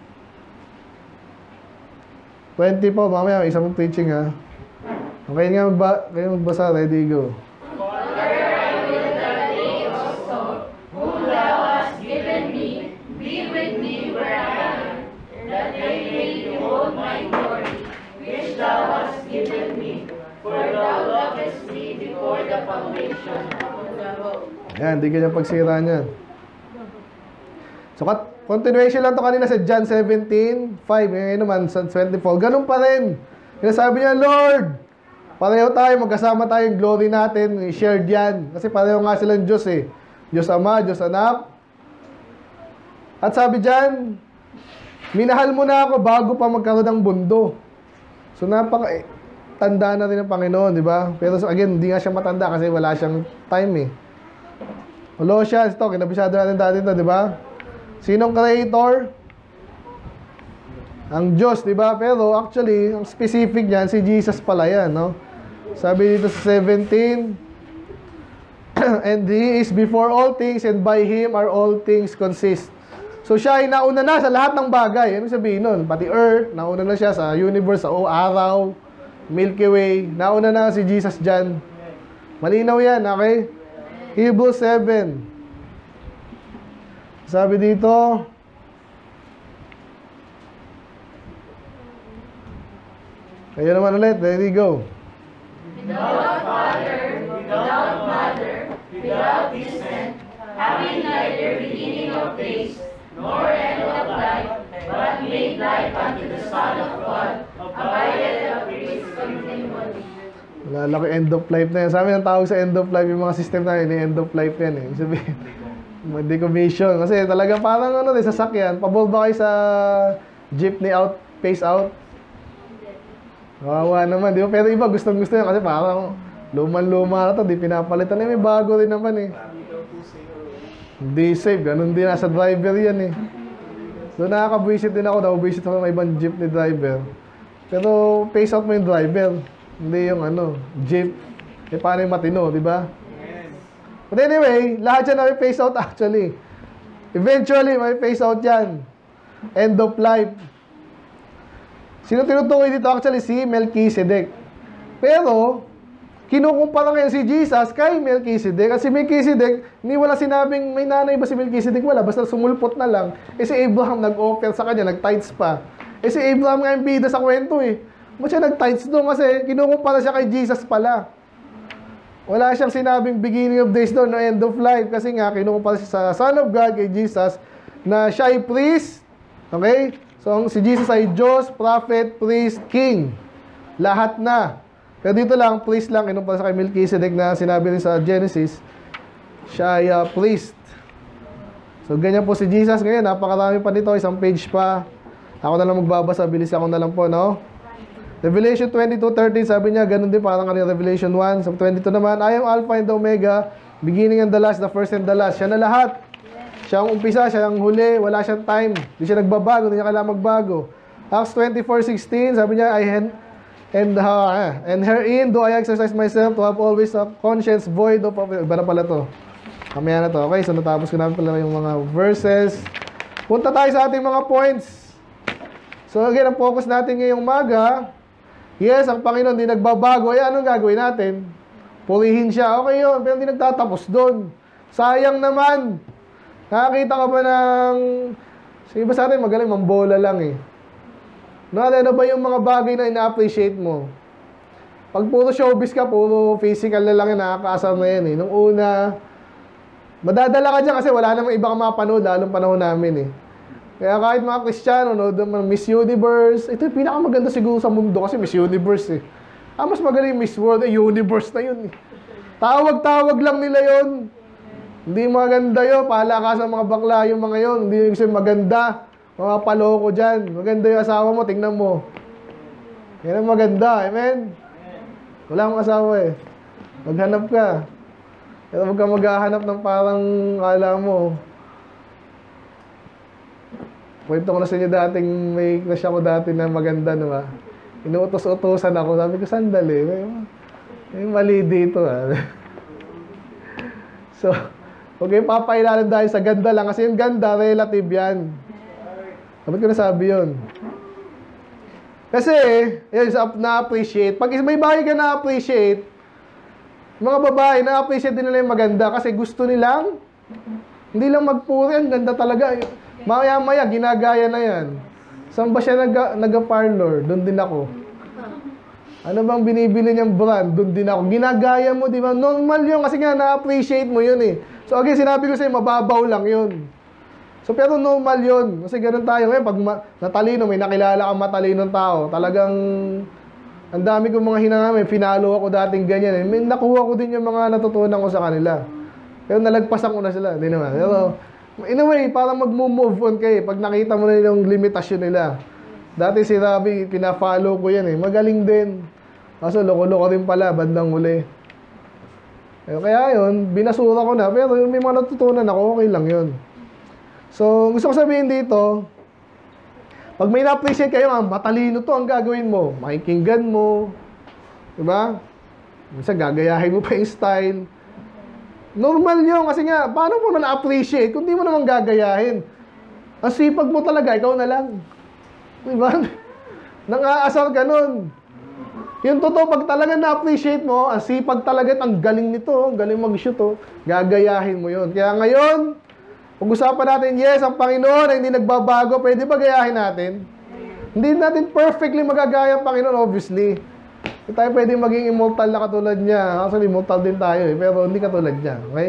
[SPEAKER 2] 20 po. Mamaya, isang preaching ha. Okay nga, kayo magbasa. Ready, go.
[SPEAKER 1] Father, I will that they also, whom thou hast given me, be with me where I am, that they may behold my glory, which thou hast given me. For thou lovest me before the foundation of the world.
[SPEAKER 2] Ayan, hindi ganyan pagsira niyan. So, continuation lang to kanina sa John 17:5. Ngayon naman, sa 24. Ganun pa rin. Sabi niya, Lord, pareho tayo, magkasama tayo yung glory natin. I-shared yan. Kasi pareho nga silang Diyos eh. Diyos Ama, Diyos Anak. At sabi dyan, minahal mo na ako bago pa magkaroon ng mundo. So, tanda na rin ng Panginoon, di ba? Pero again, hindi nga siya matanda kasi wala siyang time eh. Colossians, ito, kinabisado natin dati ito, di ba? Sinong creator? Ang Diyos, di ba? Pero actually, ang specific niyan, si Jesus pala yan, no? Sabi dito sa 17, "And He is before all things, and by Him are all things consist." So siya ay nauna na sa lahat ng bagay. Ano sabihin nun? Pati earth, nauna na siya sa universe, sa araw, Milky Way, nauna na si Jesus dyan. Malinaw yan, okay? Hebrews 7. Sabi dito, kayo naman ulit, ready, go.
[SPEAKER 1] Without father, without mother, without descent, having neither beginning of days, nor end of life, but made life unto the Son of God, abideth the priest continually.
[SPEAKER 2] Wala ko end of life na yan. Sa amin ang tawag sa end of life, yung mga system na yun, end of life yan eh. Ibig sabihin, decommission. Kasi talaga parang ano, sasakyan. Pabor ba kayo sa jeepney out, pace out? Kawawa naman, di ba? Pero iba gustong-gusto yan kasi parang luman-luma na to, di pinapalitan. May bago rin naman eh. Hindi safe, ganun din nasa driver yan eh. So nakaka-visit din ako, na-visit ako ng ibang jeepney driver. Pero pace out mo yung driver, hindi yung ano, jeep. Eh paano yung matino, di ba? But anyway, lahat yan na may pace out actually. Eventually, may pace out yan. End of life. Sino tinutukoy dito? Actually, si Melchizedek. Pero, kinukumpara ngayon si Jesus kay Melchizedek. Kasi Melchizedek, hindi wala sinabing may nanay ba si Melchizedek? Wala, basta sumulpot na lang. Eh si Abraham nag-offer sa kanya, nag-tithes pa. Eh si Abraham nga yung bida sa kwento eh. Ba't siya nag-tithes doon? Kasi kinukumpara siya kay Jesus pala. Wala siyang sinabing beginning of days doon, no end of life. Kasi nga, kinukumpara siya sa Son of God kay Jesus na siya ay priest. Okay? So, si Jesus ay Diyos, prophet, priest, king. Lahat na. Pero dito lang, priest lang, kinumpara sa kay Melchizedek na sinabi rin sa Genesis, siya ay priest. So, ganyan po si Jesus. Ngayon, napakarami pa nito, isang page pa. Ako na lang magbabasa, bilis ako na lang po, no? Revelation 22:13, sabi niya, ganun din parang kanina Revelation 1. So, 22 naman, I am Alpha and Omega, beginning and the last, the first and the last. Siya na lahat. Siya ang umpisa, siya ang huli, wala siyang time. Hindi siya nagbabago, hindi niya kailangan magbago. Acts 24:16, sabi niya, and herein do I exercise myself to have always a conscience void of... Iba na pala to. Kamaya na to. Okay, so natapos ko namin pala yung mga verses. Punta tayo sa ating mga points. So again, ang focus natin ngayong umaga, yes, ang Panginoon hindi nagbabago. Eh, anong gagawin natin? Purihin siya. Okay yun, pero hindi nagtatapos doon. Sayang naman. Nakakita ka ba ng... Sige ba sa atin, magaling, mambola lang eh. Ano ba yung mga bagay na ina-appreciate mo? Pag puro showbiz ka, puro physical na lang yun, nakakaasar na yan eh. Nung una, madadala ka dyan kasi wala namang iba kang mapanood, lalong panahon namin eh. Kaya kahit mga Kristiyano, no, Miss Universe, ito yung pinakamaganda siguro sa mundo kasi Miss Universe eh. Mas magaling Miss World, Universe na yun eh. Tawag-tawag lang nila yun. Hindi maganda yun, pahala ka sa mga bakla yung mga yun. Hindi kasi maganda. Mga paloko dyan. Maganda yung asawa mo, tingnan mo. Yan ang maganda, amen? Wala akong asawa eh. Maghanap ka. Pero huwag ka maghahanap ng parang kala mo. Kwento ko na sa inyo dating may crush ako dati na maganda, diba? Inuutos-utosan ako. Sabi ko, sandali. May mali dito So, huwag kayong papailalim dahil sa ganda lang. Kasi yung ganda, relative yan. Dapat ko nasabi yun. Kasi, yun, na-appreciate. Pag may bagay ka na-appreciate, mga babae, na-appreciate din nila yung maganda. Kasi gusto nilang, hindi lang magpuri, ang ganda talaga. Maya-maya, ginagaya na yan. Saan ba siya nag-parlor? Doon din ako. Ano bang binibili niyang brand? Doon din ako. Ginagaya mo, di ba? Normal yun kasi nga na-appreciate mo yun eh. So again, sinabi ko sa'yo, mababaw lang yun. So pero normal yun. Kasi ganun tayo ngayon. Pag natalino, may nakilala kang matalinong tao. Talagang, ang dami kong mga hinanga. May finalo ako dating ganyan eh. May nakuha ko din yung mga natutunan ko sa kanila. Pero nalagpasan ko na sila. Hindi naman. Pero, in a way, parang mag-move on kayo. Pag nakita mo na yung limitasyon nila. Dati si Ravi, pina-follow ko yan eh. Magaling din. Kaso loko-loko din pala, bandang huli. Kaya yun, binasura ko na. Pero may mga natutunan ako, okay lang yun. So, gusto ko sabihin dito, pag may na-appreciate kayo, matalino to ang gagawin mo. Makikinggan mo. Diba? Minsan gagayahin mo pa yung style. Normal yun. Kasi nga, paano mo na-appreciate kung di mo naman gagayahin? Ang sipag mo talaga, ikaw na lang. Diba? Nang-aasar ka nun. Yung totoo, pag talaga na-appreciate mo, ang sipag talaga, ang galing nito, ang galing mag-shoot, gagayahin mo yun. Kaya ngayon, pag-usapan natin, yes, ang Panginoon ay hindi nagbabago, pwede ba gayahin natin? Hindi natin perfectly magagaya ang Panginoon, obviously. Hindi tayo pwede maging immortal na katulad niya. Actually, immortal din tayo, pero hindi katulad niya. Okay?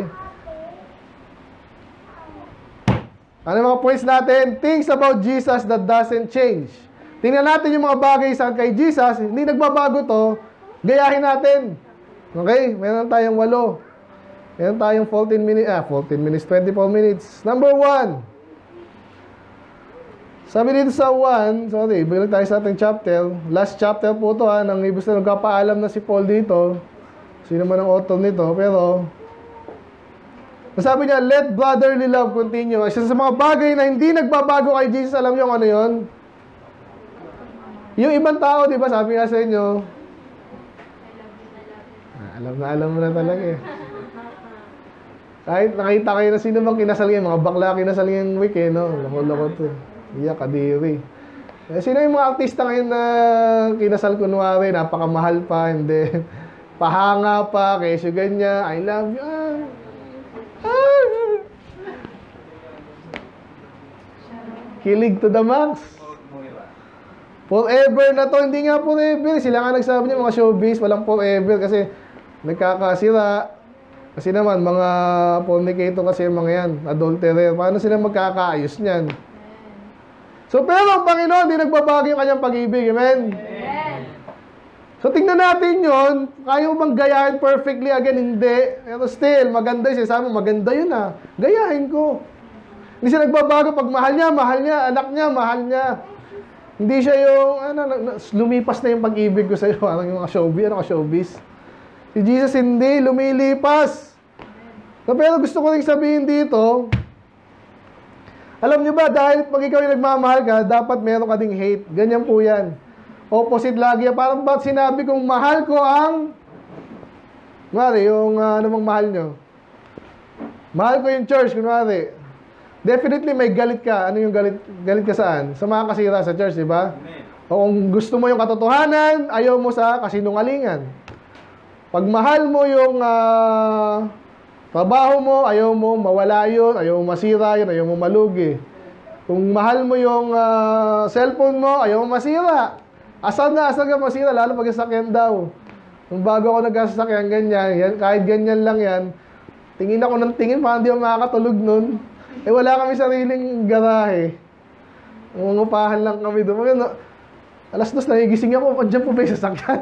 [SPEAKER 2] Ano yung mga points natin? Things about Jesus that doesn't change. Tingnan natin yung mga bagay sa kay Jesus, hindi nagbabago to, gayahin natin. Okay? Meron tayong 8. Meron tayong 14 minutes, 24 minutes. Number 1. Sabi dito sa 1, sorry, bilang tayo sa ating chapter. Last chapter po to nang ibig na nagkapaalam na si Paul dito. Sino man ang author nito, pero sabi niya, let brotherly love continue. Isa sa mga bagay na hindi nagbabago kay Jesus, alam niyo ano yon? Yung ibang tao, di ba, sabi nga sa inyo, alam mo na talaga eh. Kahit nakita kayo na sino bang kinasal ngayon, mga bakla kinasal ngayong week eh, no? Loko-loko to. Iya, kadiri. Sino yung mga artista ngayon na kinasal kunwari, napakamahal pa, hindi. Pahanga pa, kesyo ganyan, I love you. Kilig to the max. Forever na to, hindi nga forever. Sila nga nagsabi niya, mga showbiz, walang forever kasi nagkakasira. Kasi naman, mga fornicator kasi mga yan, adulterer. Paano sila magkakaayos niyan? So, pero ang Panginoon, hindi nagbabago yung kanyang pag-ibig. Amen?
[SPEAKER 1] Amen.
[SPEAKER 2] So, tingnan natin yon. Kaya mo bang gayahin perfectly? Again, hindi. Pero still, maganda siya. Sabi mo, maganda yun Gayahin ko. Hindi siya nagbabago. Pag mahal niya, anak niya, mahal niya. Hindi siya yung, lumipas na yung pag-ibig ko sa'yo. Parang yung mga showbiz, showbiz. Si Jesus hindi, lumilipas. So, pero gusto ko rin sabihin dito, alam niyo ba, dahil pag ikaw yung nagmamahal ka, dapat meron ka ding hate. Ganyan po yan. Opposite lagi. Parang ba't sinabi kong mahal ko ang, yung ano bang mahal nyo? Mahal ko yung church, kunwari. Definitely may galit ka. Ano yung galit? Galit ka saan? Sa mga kasira sa church, di ba? O kung gusto mo yung katotohanan, ayaw mo sa kasinungalingan. Pag mahal mo yung trabaho mo, ayaw mo mawala yun, ayaw mo masira yun, ayaw mo malugi. Kung mahal mo yung cellphone mo, ayaw mo masira. Asal ka masira, lalo pag sasakyan daw. Kung bago ako nagkasasakyan, ganyan, kahit ganyan lang yan, tingin ako ng tingin, parang di ako makakatulog nun. Wala kami sariling garahe. Umungupahan lang kami doon. Alas 2, nagigising ako, dyan po ba yung sasakyan?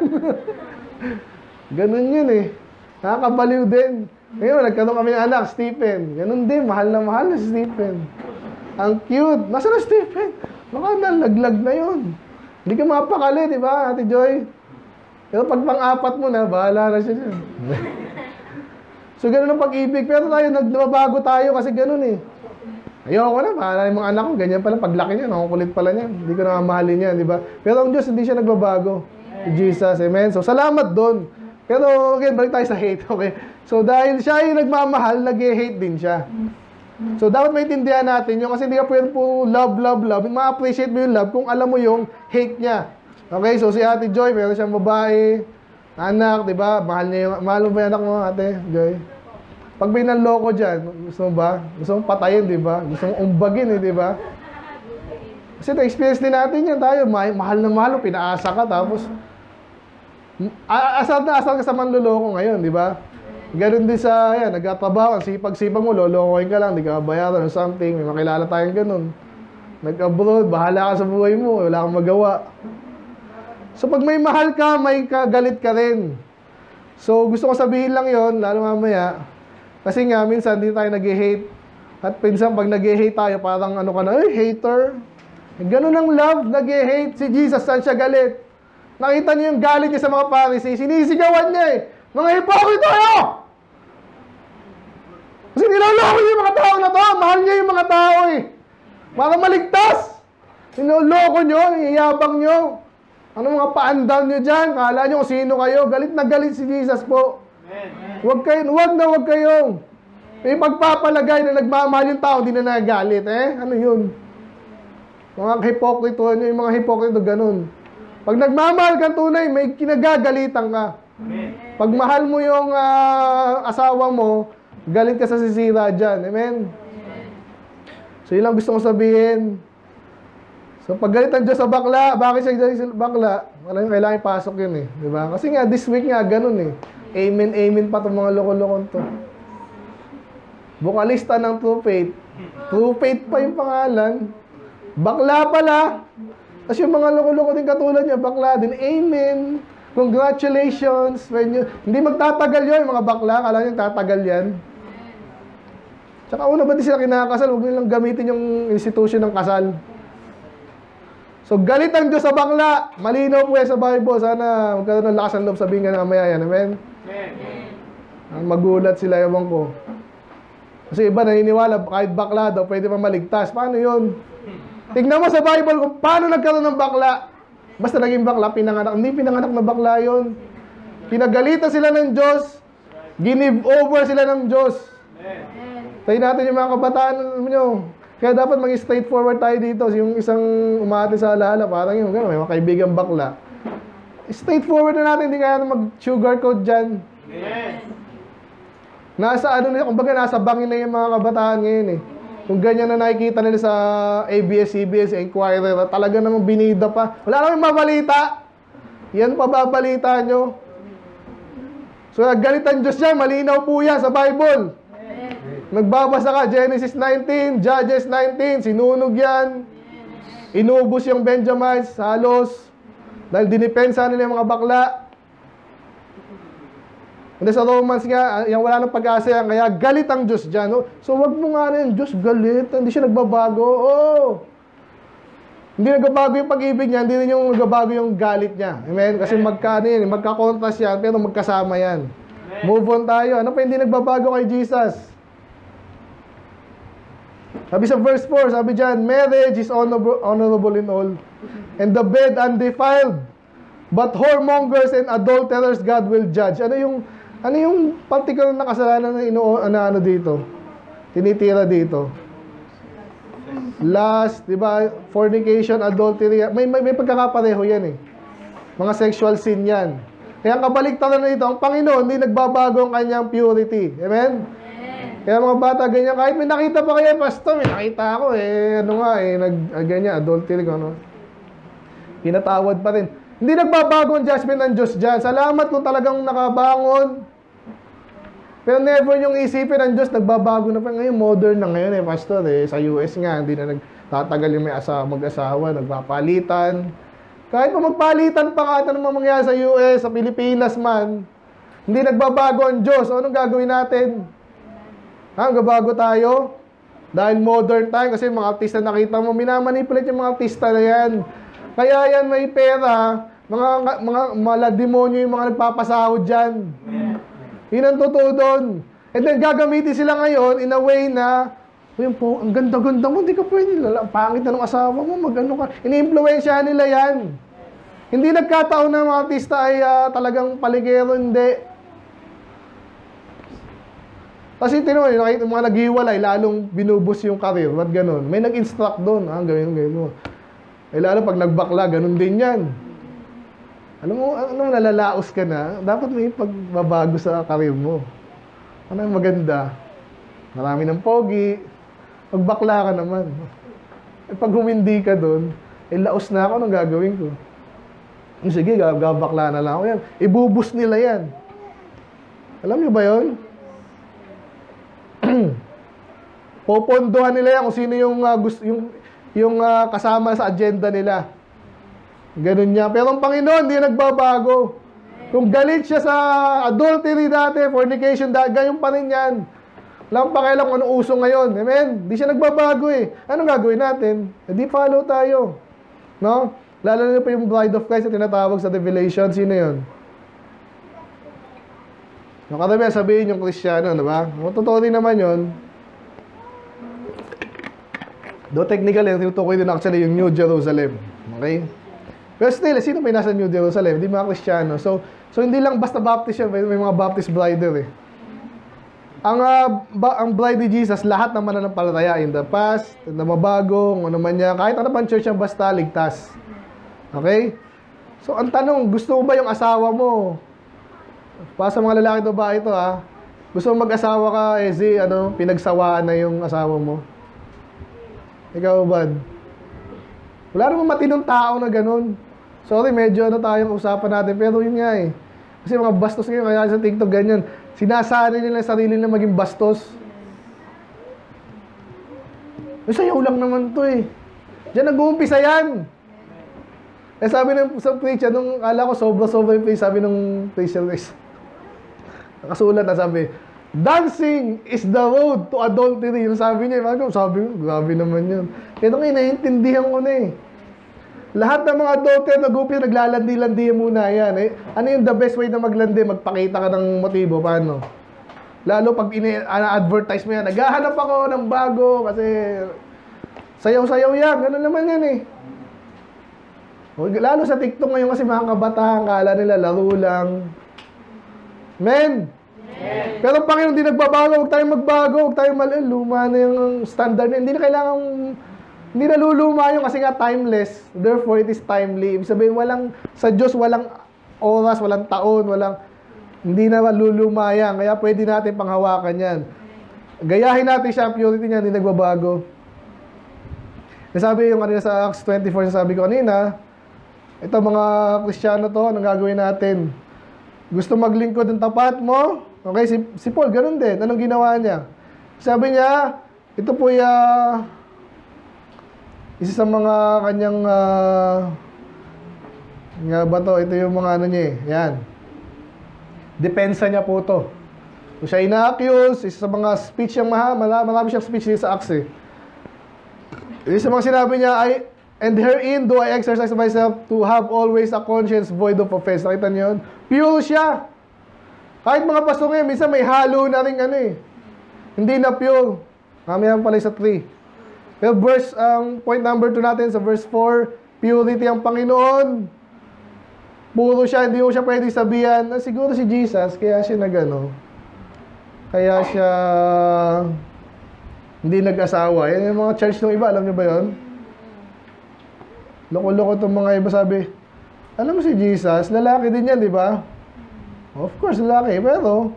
[SPEAKER 2] Ganun yun eh. Nakakabaliw din. Ngayon, nagkaroon kami ng anak, Stephen. Ganun din, mahal na si Stephen. Ang cute. Nasaan na Stephen? Baka nalaglag na yun. Hindi ka mapakali, di ba, Ate Joy? Pero pag pang-apat mo na, bahala na siya dyan. So, ganun ang pag-ibig. Pero tayo, nagbabago tayo kasi ganun eh. Ayoko na, bahala yung mga anak ko. Ganyan pala, paglaki niya, nakukulit pala niya. Hindi ko na mahalin yan, di ba? Pero ang Diyos, hindi siya nagbabago. Jesus, amen. So, salamat doon. Pero, again, balik tayo sa hate, okay? So, dahil siya yung nagmamahal, nag-hate din siya. So, dapat maintindihan natin yun kasi hindi ka pwede po love. Ma-appreciate mo yung love kung alam mo yung hate niya. Okay, so si Ate Joy, meron siyang babae, anak, di ba? Mahal mo ba yung anak mo, Ate Joy? Pag may nanloko dyan, gusto mo ba? Gusto mong patayin, di ba? Gusto mong umbagin, di ba? Kasi na-experience din natin yan tayo. Mahal na mahal, pinaasa ka, tapos asal ka sa manloloko ngayon, di ba? Ganun din sa, nagtatrabaho, ang sipag-sipag mo, lolokohin ka lang, di ka bayaran or something, may makilala tayong ganun. Nag-abroad, bahala ka sa buhay mo, wala kang magawa. So, pag may mahal ka, may galit ka rin. So, gusto ko sabihin lang yon lalo mamaya, kasi nga, minsan, hindi tayo nag-hate. At minsan, pag nag-hate tayo, parang ano ka na, hater. Ganun ang love, nag-hate. Si Jesus, saan siya galit? Nakita niyo yung galit niya sa mga Pharisees, sinisigawan niya eh. Mga hipokrito kayo! Kasi niloloko niyo yung mga tao na to. Mahal niya yung mga tao eh. Para maligtas. Niloloko niyo, iyabang niyo. Ano mga paandam niyo dyan? Kala niyo kung sino kayo. Galit na galit si Jesus po. Huwag kayong may pagpapalagay na nagmamahal yung tao, hindi na nagalit. Ano yun? Mga hipokrito, yung mga hipokrito ganun. Pag nagmamahal kang tunay, may kinagagalitan ka. Pag mahal mo yung asawa mo, galit ka sa sisira dyan. Amen? So, yun lang gusto kong sabihin. So, pag galit ang Diyos sa bakla, bakit siya galit sa bakla? Wala yung kailangan ipasok yun eh. Diba? Kasi nga, this week nga, ganun eh. Amen, amen pa itong mga loko-lokon to. Bukalista ng True Faith. True Faith pa yung pangalan. Bakla pala. Kasi yung mga loko-loko din katulad niya, bakla din. Amen. Congratulations. Hindi magtatagal yun, mga bakla. Kala nyo tatagal yan. Tsaka una ba di sila kinakasal? Huwag nilang gamitin yung institution ng kasal. So, galit ang Diyos sa bakla. Malinaw po yan sa Bible. Sana magkaroon ng lakas ng loob sabihin ka na kamaya yan. Amen? Amen. Magulat sila, ewan ko. Kasi iba naniniwala, kahit bakla daw, pwede pa maligtas. Paano yun? Tignan mo sa Bible kung paano nagkaroon ng bakla. Basta naging bakla, pinanganak. Hindi pinanganak na bakla yun. Pinagalitan sila ng Diyos. Give over sila ng Diyos. Tayo natin yung mga kabataan nyo. Kaya dapat maging straightforward tayo dito. Yung isang umati sa alaala, parang yung gano'n, may mga kaibigan bakla. Straightforward na natin, hindi kaya mag-sugarcoat dyan. Nasa ano nila, kumbaga nasa bangin na yung mga kabataan ngayon eh. Kung ganyan na nakikita nila sa ABS-CBN, Inquirer, talaga namang binida pa. Wala namang mabalita. Yan pa babalita nyo. So, galit ang Diyos yan, malinaw po yan sa Bible. Nagbabasa ka, Genesis 19, Judges 19, sinunog yan. Inubos yung Benjamites, halos. Dahil dinipensa nila yung mga bakla. Hindi sa Romans nga, yung wala ng pag-asa yan, kaya galit ang Diyos dyan. No? So wag mo nga na yung Diyos galit, hindi siya nagbabago. Oh. Hindi nagbabago yung pag-ibig niya, hindi rin yung nagbabago yung galit niya. Amen? Kasi magka-contrast yan, pero magkasama yan. Move on tayo. Ano pa hindi nagbabago kay Jesus? Sabi sa verse 4, sabi dyan, marriage is honorable in all, and the bed undefiled. But whoremongers and adulterers God will judge. Ano yung particular na kasalanan na ano dito? Tinitira dito. Lust, di ba? Fornication, adultery. May pagkakapareho yan eh. Mga sexual sin yan. Kaya ang kabaligtaran na ito, ang Panginoon hindi nagbabago ang kanyang purity. Amen? Kaya mga bata, ganyan, kahit may nakita pa kayo, pastor, may nakita ako, ganyan, adultery, ano. Pinatawad pa rin. Hindi nagbabago ang judgment ng Diyos dyan. Salamat kung talagang nakabangon. Pero never yung isipin ng Diyos, nagbabago na pa. Ngayon, modern na ngayon pastor, sa US nga, hindi na nagtatagal yung mag-asawa, nagpapalitan. Kahit pa magpalitan pa nga, anong mangyayari sa US, sa Pilipinas man, hindi nagbabago ang Diyos. Anong gagawin natin? Gabago tayo dahil modern time kasi mga artista nakita mo, minamanipulate yung mga artista na yan. Kaya yan may pera, mga malademonyo yung mga nagpapasahod dyan. Yun ang totoo doon. And then gagamitin sila ngayon in a way na, yun po, ang ganda-ganda mo, hindi ka pwede, pangit na ng asawa mo, mag-ano ka. Ini-influensya nila yan. Hindi nagkataon na mga artista ay talagang paligero, hindi. Kasi tinuloy, nakita mga naghiwalay, lalong binubos yung career. Ba't ganun? May nag-instruct doon. Gawin mo. Lalo pag nagbakla, ganun din yan. Alam mo, nalalaos ka na, dapat may pagbabago sa career mo. Ano yung maganda? Marami ng pogi. Pagbakla ka naman. Pag humindi ka doon, laos na ako, anong gagawin ko? Sige, gabakla na lang ako yan. Ibubus nila yan. Alam niyo ba yun? Popondohan nila yan kung sino yung kasama sa agenda nila. Ganun niya. Pero ang Panginoon, hindi nagbabago. Kung galit siya sa adultery dati, fornication dati, ganyan pa rin yan. Walang pakialam kung anong uso ngayon. Amen? Hindi siya nagbabago eh. Anong gagawin natin? Hindi follow tayo. No? Lalo na pa yung bride of Christ na tinatawag sa Revelation. Sino yun? Nakarami sabihin yung Kristiyano, diba? Totoo din naman yun. Do technical yan, tinutukoy din actually yung New Jerusalem. Okay? Pero still, sino may nasa New Jerusalem? Hindi mga Kristiyano. So hindi lang basta Baptist yan, may mga Baptist brider eh. Ang bride ni Jesus, lahat naman na nampalataya in the past, na mabago, kung ano man niya, kahit ano pang church ang basta, ligtas. Okay? So, ang tanong, gusto mo ba yung asawa mo? Para sa mga lalaki to ba ito, ha? Gusto mo mag-asawa ka, pinagsawaan na yung asawa mo? Ikaw, bad? Wala namang matinong tao na ganun. Sorry, medyo tayong usapan natin, pero yun nga eh. Kasi mga bastos ngayon, kaya sa TikTok ganyan, sinasanay nila sarili na maging bastos. Sayaw lang naman to eh. Diyan nag-uumpisa yan. Sabi ng sa preacher, nung ala ko sobra-sobra yung preacher, sabi ng preacher guys. Nakasulat na sabi, dancing is the road to adultery. Yung sabi niya, sabi ko, grabe naman yun. Kaya ngayon, naiintindihan ko na eh. Lahat ng mga adultery, naglalandi-landi muna yan. Eh. Ano yung the best way na maglandi? Magpakita ka ng motibo. Paano? Lalo pag advertise mo yan, naghahanap ako ng bago kasi sayaw-sayaw yan. Ganun naman yan eh. Lalo sa TikTok ngayon kasi mga kabataan, kala nila laro lang. Men! Pero Panginoon, hindi nagbabago. Huwag tayong magbago. Huwag tayong luma na yung standard na. Hindi na kailangan, hindi na luluma yung kasi nga timeless. Therefore, it is timely. Ibig sabihin, sa Diyos, walang oras, walang taon, hindi na luluma yan. Kaya pwede natin panghawakan yan. Gayahin natin siya, purity niya, hindi nagbabago. Nasabi yung kanina sa Acts 24, sabi ko kanina, ito mga Kristiyano to, anong gagawin natin? Gusto maglingkod ng tapat mo? Okay, si Paul, ganun din. Anong ginawa niya? Sabi niya, ito po isa sa mga kanyang, nga ba to? Ito yung mga niya eh. Yan. Depensa niya po to. So siya ina-accuse, isa sa mga speech yung marami siyang speech sa Acts eh. Isa sa mga sinabi niya, and herein do I exercise myself to have always a conscience void of offense. Nakita niyo yun? Pure siya. Kahit mga pastor ngayon, minsan may halo na rin hindi na pure. Mamaya pala sa 3. Pero point number 2 natin sa verse 4, purity ang Panginoon. Puro siya, hindi mo siya pwede sabihan. Siguro si Jesus, kaya siya kaya siya hindi nag-asawa. Yan yung mga church ng iba, alam niyo ba yun? Loko-loko itong mga iba sabi, alam mo si Jesus, lalaki din yan, di ba? Of course, lalaki. Pero,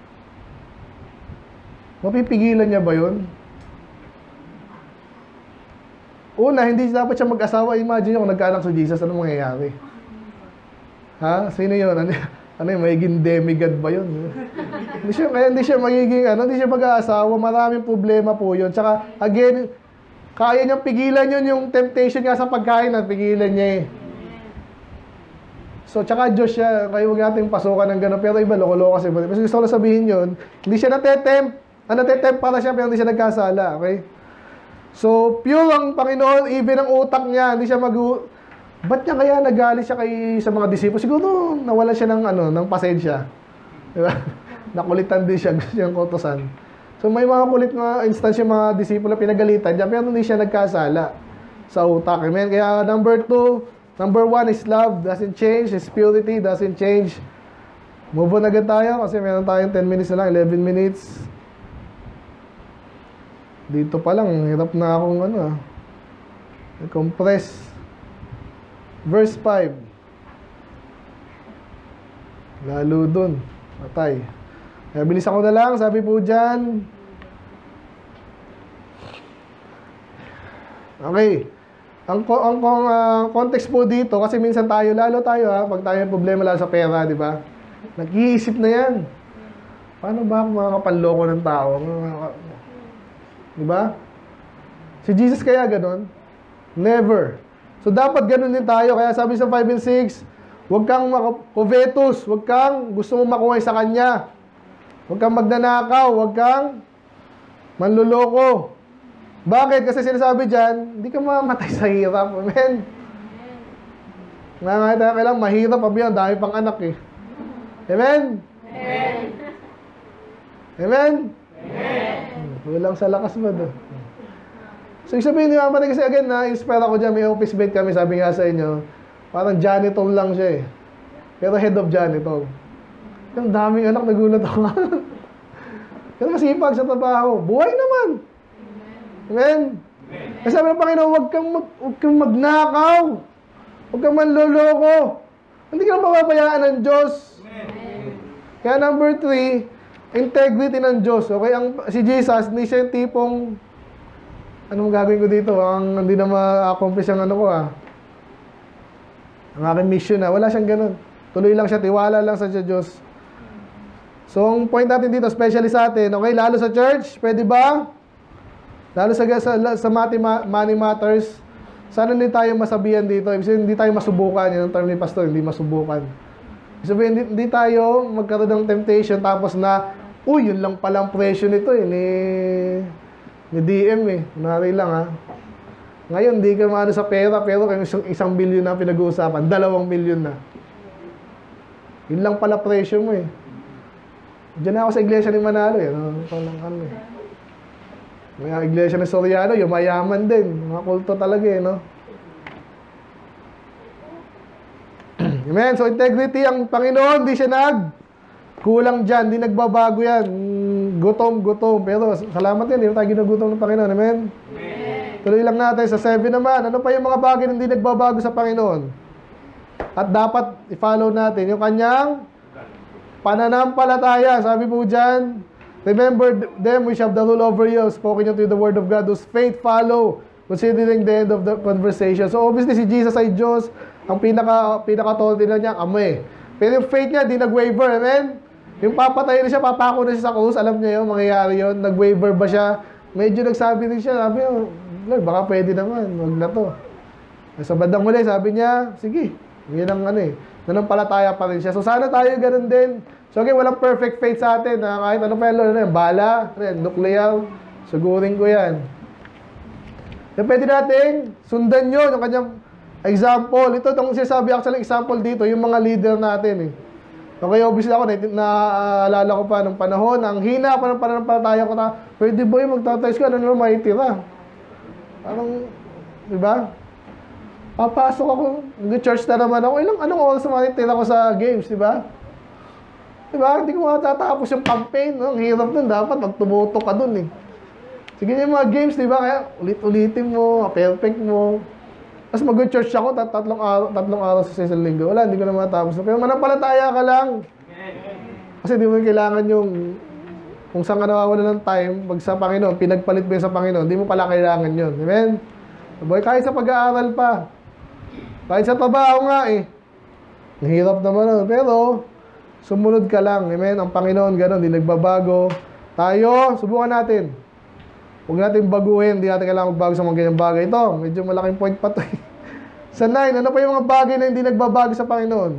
[SPEAKER 2] mapipigilan niya ba yun? Una, hindi dapat siya mag-asawa. Imagine nyo kung nagkaanak si Jesus, anong mangyayari? Ha? Sino yun? Ano yung magiging demigod ba yun? Hindi siya magiging, hindi siya mag-aasawa. Maraming problema po yun. Tsaka, again, kaya niyang pigilan yun yung temptation nga sa pagkain at pigilan niya eh. So, tsaka Diyos siya, kaya huwag natin pasukan ng gano'n. Pero iba, loko-loko kasi. Mas gusto ko lang sabihin yun, hindi siya natetempt. Natetempt para siya, pero hindi siya nagkasala. Okay? So, pure ang Panginoon, even ang utak niya, hindi siya ba't niya kaya nagalit siya sa mga disipo? Siguro, nawala siya ng pasensya. Diba? Nakulitan din siya, gusto niyang kutusan. So may mga kulit na instance yung mga disipulo pinagalitan niya, pero hindi siya nagkasala sa utak. Amen? Kaya number 1 is love, doesn't change. His purity doesn't change. Move on agad tayo kasi meron tayong 10 minutes na lang, 11 minutes. Dito pa lang, hirap na akong compress. Verse 5. Lalo dun. Patay. Kaya bilis ako na lang, sabi po dyan. Okay. Ang context po dito, kasi minsan lalo tayo pag tayo may problema lalo sa pera, di ba? Nag-iisip na yan. Paano ba ako makakapanloko ng tao? Di ba? Si Jesus kaya ganon? Never. So dapat ganon din tayo. Kaya sabi sa 5 and 6, huwag kang covetous, huwag kang gusto mong makuha sa Kanya. Huwag kang magnanakaw, huwag kang manluloko. Bakit? Kasi sinasabi dyan, hindi ka mamatay sa hirap. Amen? Nangangayta ka lang, mahirap pa biyan, dahil pang anak eh. Amen?
[SPEAKER 1] Amen.
[SPEAKER 2] Amen? Amen. Walang sa lakas mo doon. So, sabihin niyo naman kasi again, na-inspire ako dyan, may office mate kami, sabi nga sa inyo, parang janitor lang siya eh. Pero head of janitor. Yung daming anak, nagulat ako. Pero masipag sa trabaho. Buhay naman. Amen? Kasi sabi ng Panginoon, huwag kang magnakaw. Huwag kang manloloko. Hindi ka mapapabayaan ng Diyos. Kaya number 3, integrity ng Diyos. Okay, si Jesus, hindi siya yung tipong, anong gagawin ko dito? Hindi na ma-accomplish ang ang aking mission na. Wala siyang ganun. Tuloy lang siya, tiwala lang sa Diyos. So, ang point natin dito, especially sa atin, okay, lalo sa church, pwede ba? Lalo sa money matters, sana hindi tayo masabihan dito. Hindi tayo masubukan. Yan ang term ni Pastor, hindi masubukan. Ibig sabihin, hindi tayo magkaroon ng temptation tapos na, yun lang palang presyo nito ni DM Kunwari lang Ngayon, di ka maano sa pera, pero kung 1 billion na pinag-uusapan, 2 milyon na. Yun lang pala presyo mo Diyan na ako sa iglesia ni Manalo May iglesia ni Soriano, yung mayaman din. Mga kulto talaga no? Amen. So, integrity, ang Panginoon, di siya kulang dyan, di nagbabago yan. Gutom. Pero, salamat yan, hindi tayo ginugutom ng Panginoon. Amen? Tuloy lang natin sa 7 naman. Ano pa yung mga bagay na hindi nagbabago sa Panginoon? At dapat i-follow natin yung kanyang pananampalataya. Sabi po dyan, remember them which have the rule over you, spoken to the word of God, whose faith follow, considering the end of the conversation. So obviously si Jesus ay Diyos, ang pinaka-authority na niya, Pero yung faith niya, di nag-waver, amen? Yung papatay na siya, papako na siya sa krus, alam niya yun, mangyayari yun, nag-waver ba siya? Medyo nagsabi din siya, sabi niya, Lord, baka pwede naman, wag na to. Sa bandang huli, sabi niya, sige, yun ang nanampalataya pa rin siya. So sana tayo ganun din. So okay, walang perfect faith sa atin, kahit ano pa yan, bala, nuclear, sugurin ko yan. Yung pwede natin, sundan yun, yung kanyang example. Ito, itong sinasabi actually example dito, yung mga leader natin Okay, obviously ako, naalala ko pa nung panahon, ang hina pa ng pananampalataya ko pwede ba yung magtatays ka, ano naman maitira? Parang, di ba? Papasok ako, nag-church na naman ako, anong oras maitira ko sa games, di ba? Di ba? Hindi ko matatapos yung campaign, Ang hirap nun, dapat magtumutok ka dun Sige yung mga games, di ba? Kaya ulit-ulitin mo, perfect mo. Tapos mag-church ako, tatlong araw sa isang linggo. Wala, hindi ko na matapos. Pero manampalataya ka lang. Kasi di mo kailangan yung, kung saan ka nawawala ng time, pag sa Panginoon, pinagpalit mo yun sa Panginoon, di mo pala kailangan yun. Amen? Boy, kahit sa pag-aaral pa. Kahit sa trabaho nga Ang hirap naman Pero, sumunod ka lang. Amen? Ang Panginoon, gano'n, di nagbabago. Tayo, subukan natin. Huwag natin baguhin, hindi natin kailangan magbago sa mga ganyang bagay. Ito, medyo malaking point pa ito Sa 9, ano pa yung mga bagay na hindi nagbabago sa Panginoon?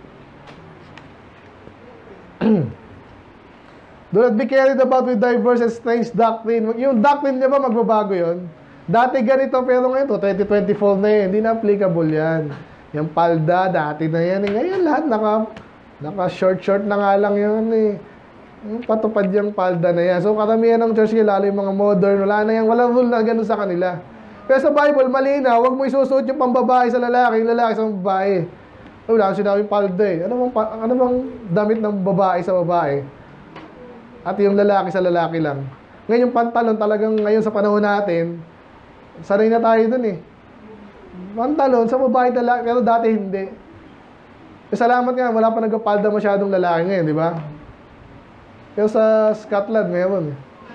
[SPEAKER 2] Do not be carried about with diverse and strange doctrine. Yung doctrine niya ba magbabago yun? Dati ganito, pero ngayon, 2024 na hindi na applicable yan. Yung palda, dati na yan Ngayon lahat, naka-short na nga lang yun patupad yung palda na yan. So, karamihan ng church lalo yung mga modern, wala na yan, walang rule na gano'n sa kanila. Pero sa Bible, malinaw, huwag mo isusuot yung pambabae sa lalaki, yung lalaki sa babae. Wala kasi sinabing palda Ano bang damit ng babae sa babae? At yung lalaki sa lalaki lang. Ngayon yung pantalon talagang ngayon sa panahon natin, sanay na tayo dun Pantalon sa babae lalaki, pero dati hindi. Salamat nga, wala pa nagpapalda masyadong lalaki ngayon, di ba? Pero sa Scotland, meron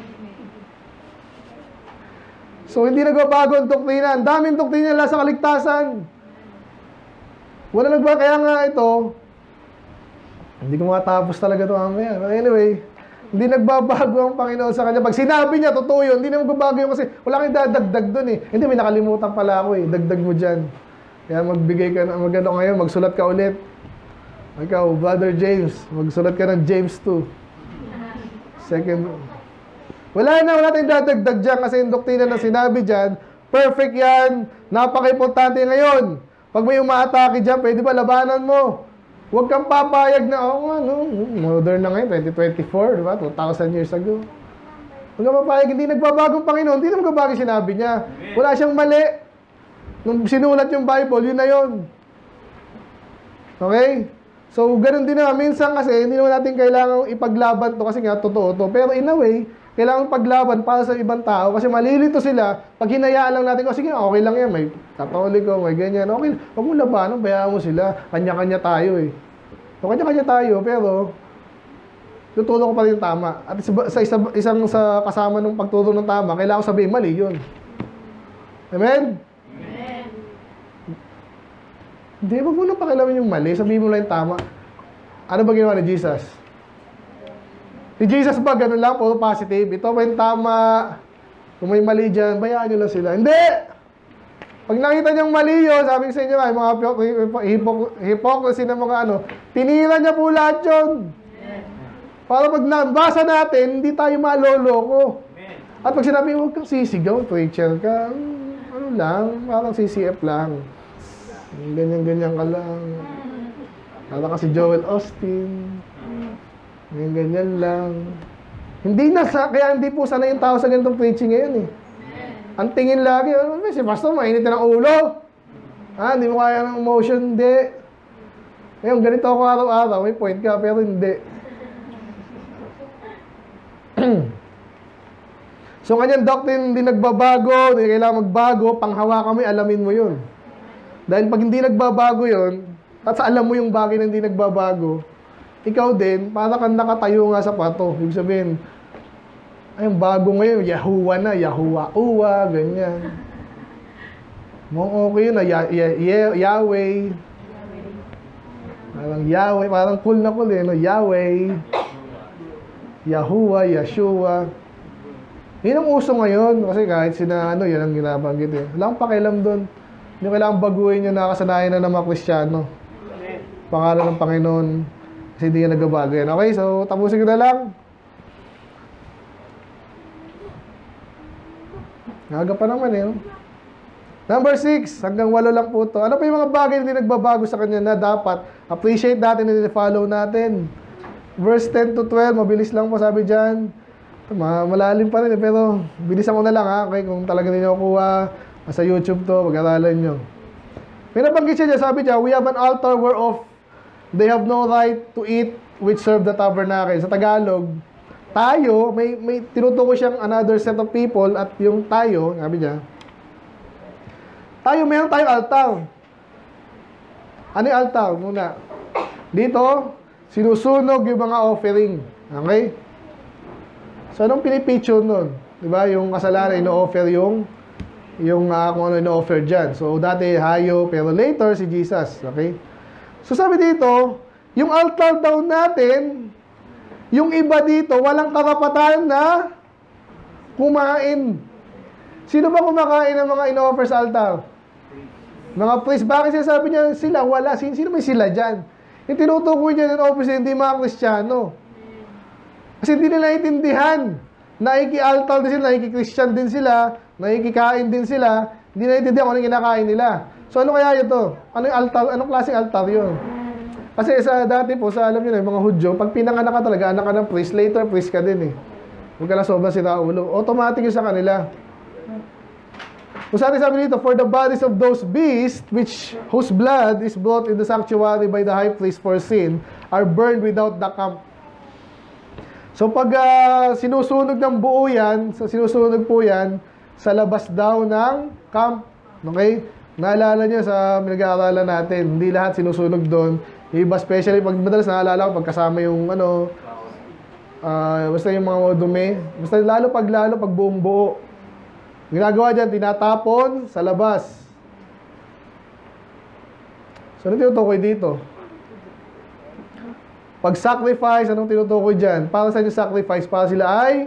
[SPEAKER 2] So, hindi nagbabago ang doktrina. Ang daming doktrina nila sa kaligtasan. Wala nagbabago. Kaya nga ito, hindi ko matapos talaga ito mamaya. Anyway, hindi nagbabago ang Panginoon sa kanya. Pag sinabi niya, totoo yun. Hindi na magbabago yun kasi wala kang dadagdag dun Hindi, may nakalimutan pala ako Dagdag mo dyan. Kaya magbigay ka na, ngayon, magsulat ka ulit. Ikaw, Brother James, magsulat ka ng James 2. Second. Wala tayong dadagdag dyan kasi yung doktrina na sinabi dyan, perfect yan, napaka-importante ngayon. Pag may umaatake dyan, pwede ba labanan mo? Huwag kang papayag na, modern na ngayon, 2024, diba? 2,000 years ago. Huwag kang papayag, hindi nagbabagong Panginoon, hindi na magbabago sinabi niya. Wala siyang mali. Nung sinulat yung Bible, yun na yun. Okay? So, ganun din naman. Minsan kasi, hindi naman natin kailangang ipaglaban to kasi nga, totoo to. Pero in a way, kailangan paglaban para sa ibang tao kasi malilito sila pag hinayaan lang natin, sige, okay lang yan, may Katoliko, may ganyan, okay, huwag mo labanan, bayaan mo sila, kanya-kanya tayo eh. So, kanya-kanya tayo, pero tutulong ko pa rin yung tama. At isang sa kasama ng pagturo ng tama, kailangan ko sabihin, mali yun. Amen?
[SPEAKER 1] Amen.
[SPEAKER 2] Hindi, wag mo na pakialaman yung mali, sabihin mo lang yung tama. Ano ba ginawa ni Jesus? Si Jesus ba, ganun lang, puro positive. Ito ba yung tama? Kung may mali dyan, bayaan nyo lang sila. Hindi! Pag nakita niyang mali yun, sabi ko sa inyo, yung mga hypocrisy ng mga tinira niya po lahat yun. Para pag nabasa natin, hindi tayo maloloko. At pag sinabi, huwag kang sisigaw, preacher ka, ano lang, parang CCF lang. Ganyan-ganyan ka lang. Parang kasi Joel Austin. Ganyan lang. Kaya hindi po sana yung tao sa ganitong preaching ngayon eh. Ang tingin lagi, si pastor, mainit na ng ulo. Hindi mo kaya ng emotion, hindi. Ngayon, ganito ako araw-araw, may point ka, pero hindi. So, kanyang doctrine hindi nagbabago, hindi kailangan magbago, panghawakan mo, alamin mo yun. Dahil pag hindi nagbabago yun, at alam mo yung bagay na hindi nagbabago, ikaw din, para kang nakatayo nga sa pato. Ibig sabihin, ay, bago ngayon, Yahuwah na, Yahuwah, ganyan. Mukhang okay yun na, Yahweh. Parang Yahweh, parang cool na cool eh, no? Yahweh. Yahuwah, Yeshua. Yun ang uso ngayon, kasi kahit yan ang ginabanggit eh. Wala akong pakialam doon. Hindi kailangan baguhin yung nakasanayan na ng mga Kristiyano. Pangalan ng Panginoon. Kasi hindi yan nagbabago yan. Okay, so tapusin ko na lang. Naga pa naman eh. Number 6, hanggang 8 lang po ito. Ano pa yung mga bagay na hindi nagbabago sa kanya na dapat appreciate natin na follow natin? Verse 10 to 12, mabilis lang po sabi dyan. Malalim pa rin eh, pero bilisan ko na lang ha. Okay, kung talaga ninyo kuha sa YouTube to, pag-aralan nyo. May nabanggit siya dyan, sabi dyan, we have an altar whereof they have no right to eat which serve the tabernacle. Sa Tagalog, tayo, may tinutukoy siyang another set of people at yung tayo, sabi niya, meron tayong altar. Ano yung altar? Muna. Dito, sinusunog yung mga offering. Okay? So, anong pinipicture nun? Diba? Yung kasalanan, ino-offer yung kung ano ino-offer dyan. So, dati hayo, pero later si Jesus. Okay? So sabi dito, yung altar daw natin, yung iba dito, walang karapatan na kumain. Sino ba kumakain ng mga ino-offer sa altar? Mga priest. Bakit sinasabi niya sila? Wala. Sino may sila dyan? Yung tinutukoy niya ng office, hindi mga Kristiyano. Kasi hindi nila intindihan. Naiki-altar din sila, naiki-Christian din sila, naiki-kain din sila, hindi nila intindihan kung ano yung kinakain nila. So ano kaya ito? Ano yung altar? Anong klaseng altar yun? Kasi sa dati po, alam nyo na, yung mga Hudyo, pag pinanganak ka talaga, anak ka ng priest, later priest ka din eh. Huwag ka lang sobrang sira ulo. Automatic yun sa kanila. Kung sabi dito, for the bodies of those beasts, whose blood is brought in the sanctuary by the high priest for sin, are burned without the camp. So pag sinusunog ng buo yan, sinusunog po yan, sa labas daw ng camp. Okay? Naalala nyo sa pinag-aaralan natin, hindi lahat sinusunog doon. Iba, especially pag madalas naalala ko, pagkasama yung basta yung mga dumi. Basta lalo pag buong buo. Ginagawa dyan, tinatapon sa labas. So, ano tinutukoy dito? Pag sacrifice, anong tinutukoy dyan? Para sa inyo sacrifice, para sila ay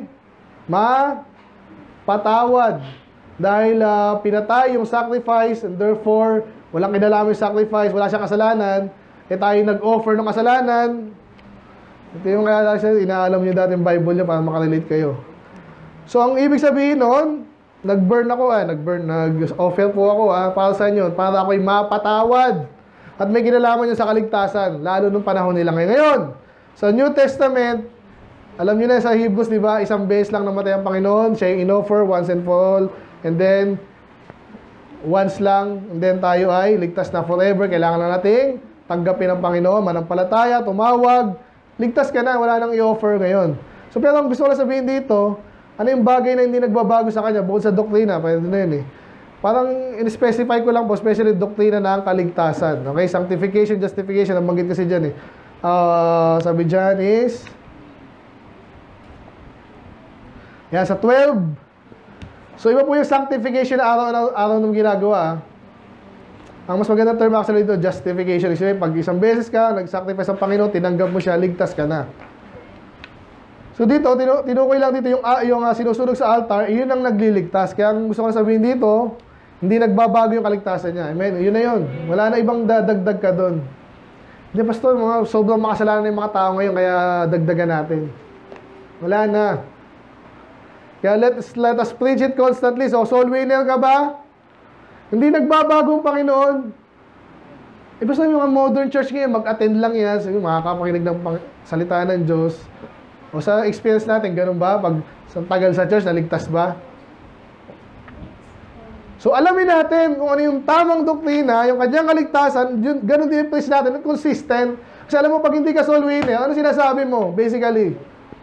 [SPEAKER 2] mapatawad. Dahil pinatay yung sacrifice and therefore, walang kinalaman yung sacrifice, wala siyang kasalanan, tayo nag-offer ng kasalanan. Ito yung kaya inaalam nyo dati yung Bible nyo para makarelate kayo. So, ang ibig sabihin nun, nag-offer po ako para sa inyo, para ako'y mapatawad. At may kinalaman nyo sa kaligtasan, lalo nung panahon nila ngayon. Sa New Testament, alam nyo na sa Hebrews, di ba, isang beses lang namatay ang Panginoon, siya yung in-offer once and for all. And then, once lang, and then tayo ay ligtas na forever. Kailangan na nating tanggapin ang Panginoon, manampalataya, tumawag, ligtas ka na, wala nang i-offer ngayon. So, pero ang gusto ko lang sabihin dito, Ano yung bagay na hindi nagbabago sa kanya bukod sa doktrina? Pwede na yun eh. Parang in-specify ko lang po, especially doktrina ng kaligtasan. Okay, sanctification, justification, ang banggit kasi dyan eh. Sabi dyan is, yan, sa 12. So, iba po yung sanctification na araw nung ginagawa. Ang mas magandang term actually dito, justification. Kasi pag isang beses ka, nag-sacrifice ang Panginoon, tinanggap mo siya, ligtas ka na. So dito, tinukoy lang dito yung sinusunog sa altar, yun ang nagliligtas. Kaya ang gusto ko sabihin dito, hindi nagbabago yung kaligtasan niya. Amen? Yun na yun. Wala na ibang dadagdag ka doon. Hindi, pastor, sobrang makasalanan ng mga tao ngayon, kaya dagdagan natin. Wala na. Kaya let us preach it constantly. So, soul winner ka ba? Hindi nagbabago ang Panginoon. Basta yung mga modern church ngayon, mag-attend lang yan. So, makakapakinig ng salita ng Diyos. O sa experience natin, ganun ba? Pag sa tagal sa church, naligtas ba? So, alamin natin kung ano yung tamang doktrina, yung kanyang kaligtasan, yun, ganun din yung preach natin, consistent. Kasi alam mo, pag hindi ka soul winner, ano sinasabi mo? Basically,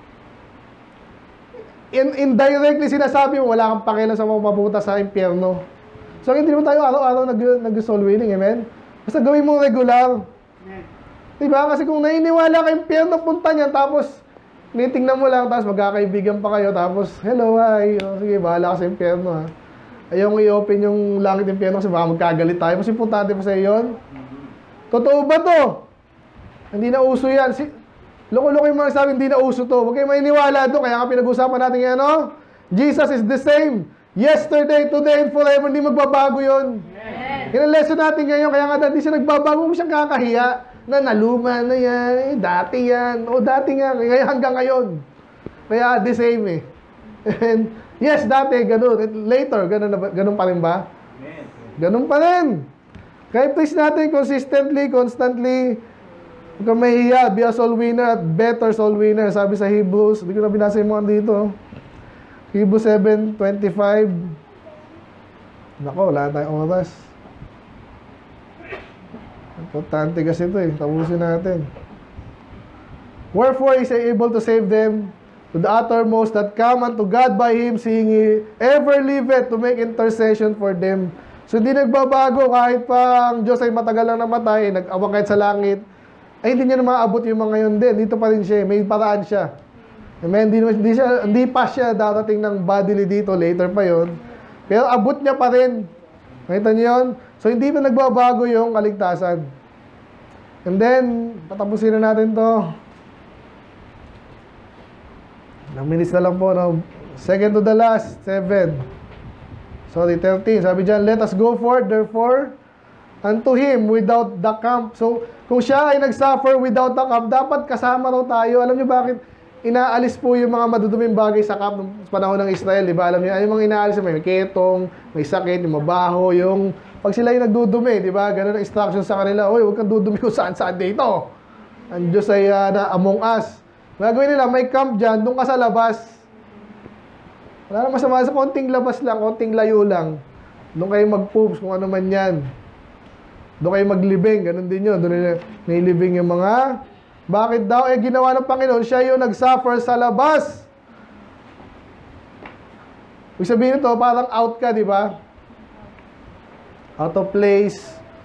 [SPEAKER 2] indirectly sinasabi mo, wala kang pakialam sa mga papunta sa impyerno. So, hindi naman tayo araw-araw nag-soul winning, amen? Basta gawin mo regular. Diba? Kasi kung nainiwala ka impyerno, punta niyan, tapos tinitingnan mo lang, tapos magkakaibigan pa kayo, tapos, hello, hi, sige, bahala ka sa impyerno, ha. Ayaw mo i-open yung langit impyerno kasi baka magkagalit tayo. Mas importante pa sa iyo yun. Totoo ba to? Hindi na uso yan. Loko-loko yung mga sabi, hindi na uso to. Huwag kayo maniniwala to. Kaya nga pinag-usapan natin yan, no? Jesus is the same. Yesterday, today, and forever. Hindi magbabago yun. Yan ang lesson natin ngayon. Kaya nga hindi siya nagbabago. Huwag mo siyang kakahiya. Naluma na yan. Dati yan. O dati nga. Kaya hanggang ngayon. Kaya the same eh. And yes, dati, ganun. Later, ganun pa rin ba? Ganun pa rin. Kaya please natin consistently, constantly, huwag kang mahihiya, be a soul winner at better soul winner. Sabi sa Hebrews, hindi ko na binasa yung mga dito. Hebrews 7:25. Nako, wala tayong oras. Importante kasi ito eh. Tapusin natin. Wherefore is he able to save them to the uttermost that come unto God by Him, seeing He ever liveth to make intercession for them. So, hindi nagbabago kahit pa ang Diyos ay matagal lang namatay, nag-awang kahit sa langit, ay hindi niya na maabot yung mga yun din. Dito pa rin siya, may paraan siya. Amen? Hindi pa siya darating ng bodily dito, later pa yon. Pero abot niya pa rin. Nakita niyo yun? So, hindi pa nagbabago yung kaligtasan. And then, patapusin na natin to. Ilang minutes na lang po, no? Second to the last, 13. Sabi dyan, let us go forth, therefore, unto Him without the camp. So, kung siya ay nagsuffer without the camp, dapat kasama raw tayo. Alam niyo bakit inaalis po yung mga maduduming bagay sa camp ng panahon ng Israel, di ba? Alam niyo, ano yung mga inaalis? May ketong, may sakit, yung mabaho, yung pag sila yung nagdudumi, di ba? Ganun ang instruction sa kanila, oy, huwag kang dudumi kung saan-saan dito. Ang Diyos ay among us. Gagawin nila, may camp dyan, doon ka sa labas. Wala na masama sa konting labas lang, konting layo lang. Doon kayo mag-poops, kung ano man yan. Doon kayo maglibing, ganun din yun. Doon nilibing yung mga... Bakit daw? Ginawa ng Panginoon, siya yung nag-suffer sa labas. Ibig sabihin ito, parang out ka, di ba? Out of place.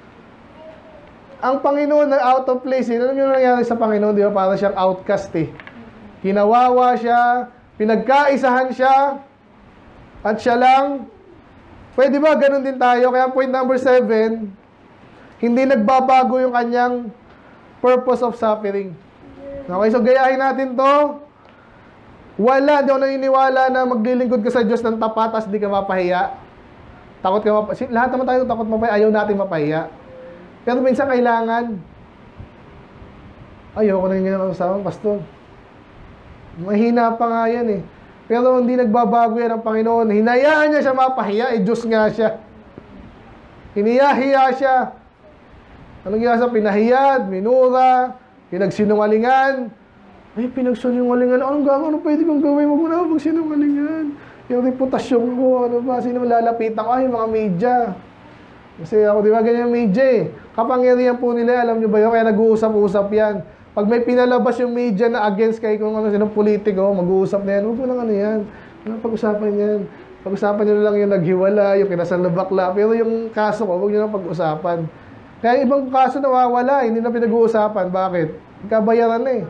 [SPEAKER 2] Ang Panginoon na out of place, alam niyo na nangyari sa Panginoon, di ba? Parang siyang outcast eh. Kinawawa siya, pinagkaisahan siya, at siya lang. Pwede ba? Ganun din tayo. Kaya point number 7, hindi nagbabago yung kanyang purpose of suffering. Okay, so gayahin natin to. Wala, di ako naniniwala na maglilingkod ka sa Diyos ng tapat as di ka mapahiya. Takot ka mapahiya. Lahat naman tayo takot mapahiya. Ayaw natin mapahiya. Pero minsan kailangan. Ayoko na yung ganyan kasama, pastor. Mahina pa nga yan eh. Pero hindi nagbabago yan ang Panginoon. Hinayaan niya siya mapahiya. Diyos nga siya. Hiniyahiya siya. Anong ginawa sa pinahiyad, minura, pinagsinungalingan. Ay, pinagsinungalingan. Anong gagawin? Ano pwede kong gawin? Huwag mo na magsinungalingan. Yung reputasyon ko, ano ba? Sino malalapitan ko? Ay, mga media. Kasi ako, di ba, ganyan media eh. Kapangyarihan po nila, alam nyo ba yun? Kaya nag-uusap-usap yan. Pag may pinalabas yung media na against kay kung ano, sinong politiko, mag-uusap na yan. Huwag mo lang ano yan. Ano pag-usapan yan? Pag-usapan nyo lang yung naghiwala, yung kinasal na bakla. Pero yung kaso ko, huwag nyo lang pag-usapan. Kaya ibang kaso nawawala, hindi na pinag-uusapan. Bakit? Kabayaran na eh.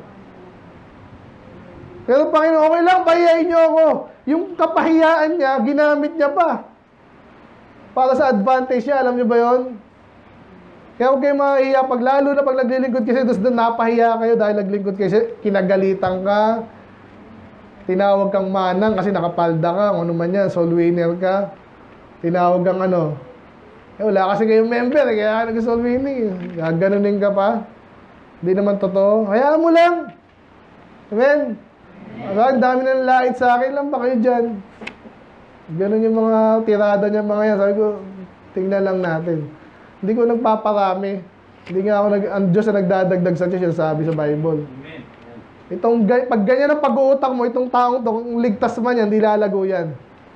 [SPEAKER 2] Pero Panginoon, okay lang, pahiyain nyo ako. Yung kapahiyaan niya, ginamit niya pa. Para sa advantage niya, alam nyo ba yon? Kaya huwag kayo mahiya, lalo na pag naglilingkod kasi, tapos doon napahiya kayo dahil naglingkod kasi, kinagalitan ka, tinawag kang manang kasi nakapalda ka, ano man yan, soul winner ka, tinawag kang ano, wala kasi kayong member, kaya nag-soul winning, gaganunin ka pa, hindi naman totoo, hayaan mo lang, amen, ang dami ng lait sa akin lang ba kayo dyan, ganun yung mga tirada niya mga yan, sabi ko, tingnan lang natin, hindi ko nagpaparami, hindi nga ako, ang Diyos na nagdadagdag sa Diyos, yung sabi sa Bible.
[SPEAKER 3] Amen.
[SPEAKER 2] Pag ganyan ang pag-uutang mo, itong taong to, kung ligtas man yan, di lalago yan.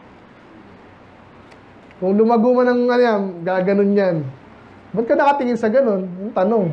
[SPEAKER 2] Kung lumago man ng yan, gaganon yan. Ba't ka nakatingin sa ganon? Yung tanong.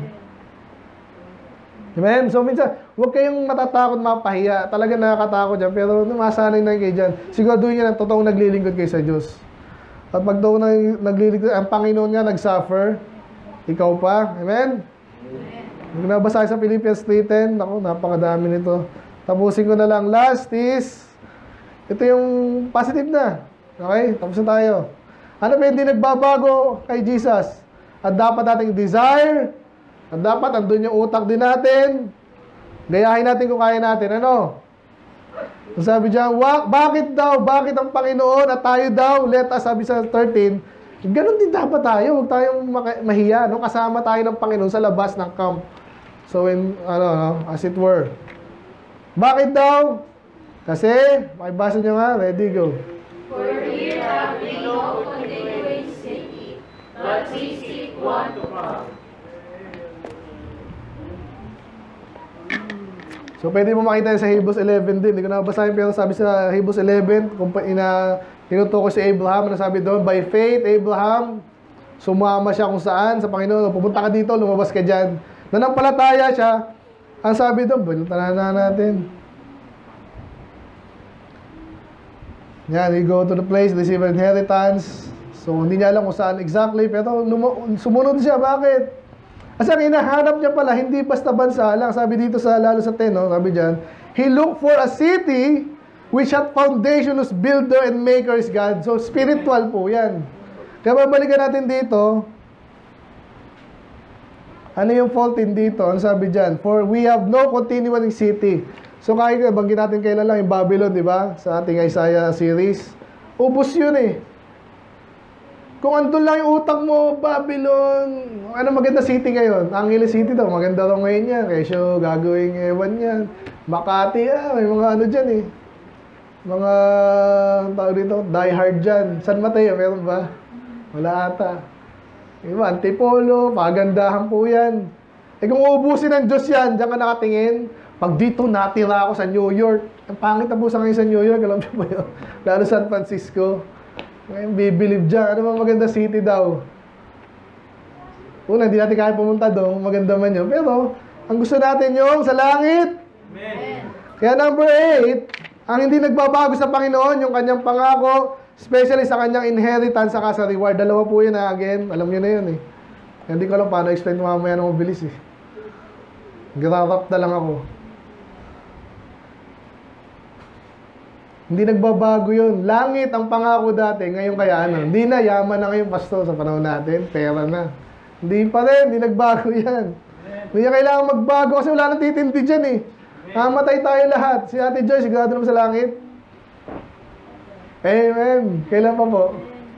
[SPEAKER 2] Amen? So minsan, huwag kayong matatakot mapahiya. Talaga nakakatakot dyan, pero masanay na kayo dyan. Siguraduhin nyo na totoong naglilingkod kayo sa Diyos. At pag daw naglilingkod, ang Panginoon nga nag-suffer, ikaw pa. Amen? Nung nabasa sa Philippians 3:10, ako, napakadami nito. Tapusin ko na lang. Last is, ito yung positive na. Okay? Tapos na tayo. Ano ba hindi nagbabago kay Jesus? At dapat nating desire, at dapat andun yung utak din natin. Gayahin natin kung kaya natin. Ano? So sabi diyan, bakit daw? Bakit ang Panginoon at tayo daw? Let us, sabi sa 13, ganun din dapat tayo. Huwag tayong mahiya. No? Kasama tayo ng Panginoon sa labas ng camp. So, as it were. Bakit daw? Kasi, makibasa nyo nga, ready, go.
[SPEAKER 1] For here have we no continuing city, but we seek one to come.
[SPEAKER 2] So, pwede mo makita sa Hebrews 11 din. Hindi ko nabasahin, pero sabi sa Hebrews 11, kung tinutukoy si Abraham, ano sabi doon? By faith, Abraham, sumama siya kung saan, sa Panginoon. Pupunta ka dito, lumabas ka dyan. Nanampalataya siya. Ang sabi doon, binutanan na natin. Yan, we go to the place, receive inheritance. So, hindi niya alam kung saan exactly, pero sumunod siya. Bakit? Kasi ang hinahanap niya pala, hindi basta bansa lang. Sabi dito sa, lalo sa 10, no? Sabi dyan, he looked for a city which had foundation, whose builder and maker is God. So, spiritual po yan. Kaya babalikan natin dito, ano yung fault in dito? Ano sabi dyan? For we have no continuing city. So, kahit banggit natin kailan lang yung Babylon, di ba? Sa ating Isaiah series. Ubus yun eh. Kung andun lang yung utak mo, Babylon, ano maganda city ngayon? Angeles City daw, maganda daw ngayon yan. Kesyo gagawing ewan yan. Makati, may mga ano dyan eh. Mga, tawag dito, die hard dyan. San Mateo, meron ba? Wala ata. Diba, Antipolo, pagandahan po yan. Eh kung uubusin ng Diyos yan, diyan ka nakatingin. Pag dito natira ako sa New York, ang pangit na po sa ngayon sa New York, alam niyo ba yun? Lalo San Francisco. Ngayon, bibilib dyan. Ano bang maganda city daw? Una, hindi natin kaya pumunta doon, maganda man yun. Pero, ang gusto natin yung sa langit.
[SPEAKER 3] Amen.
[SPEAKER 2] Kaya number 8, ang hindi nagbabago sa Panginoon, yung kanyang pangako, especially sa kanyang inheritance saka sa reward. Dalawa po yun again. Alam niyo na yun eh. Hindi ko alam paano explain mamaya ng mabilis eh. Grarap na lang ako. Hindi nagbabago yun. Langit ang pangako dati. Ngayon kaya ano? Hindi na. Yaman na ngayon, pastor, sa panahon natin. Pera na. Hindi pa rin. Hindi nagbago yan. Hindi niya kailangan magbago kasi wala nang titindi dyan eh. Mamatay tayo lahat. Si Ate Joy, sigurado naman sa langit. Amen. Kailan pa po?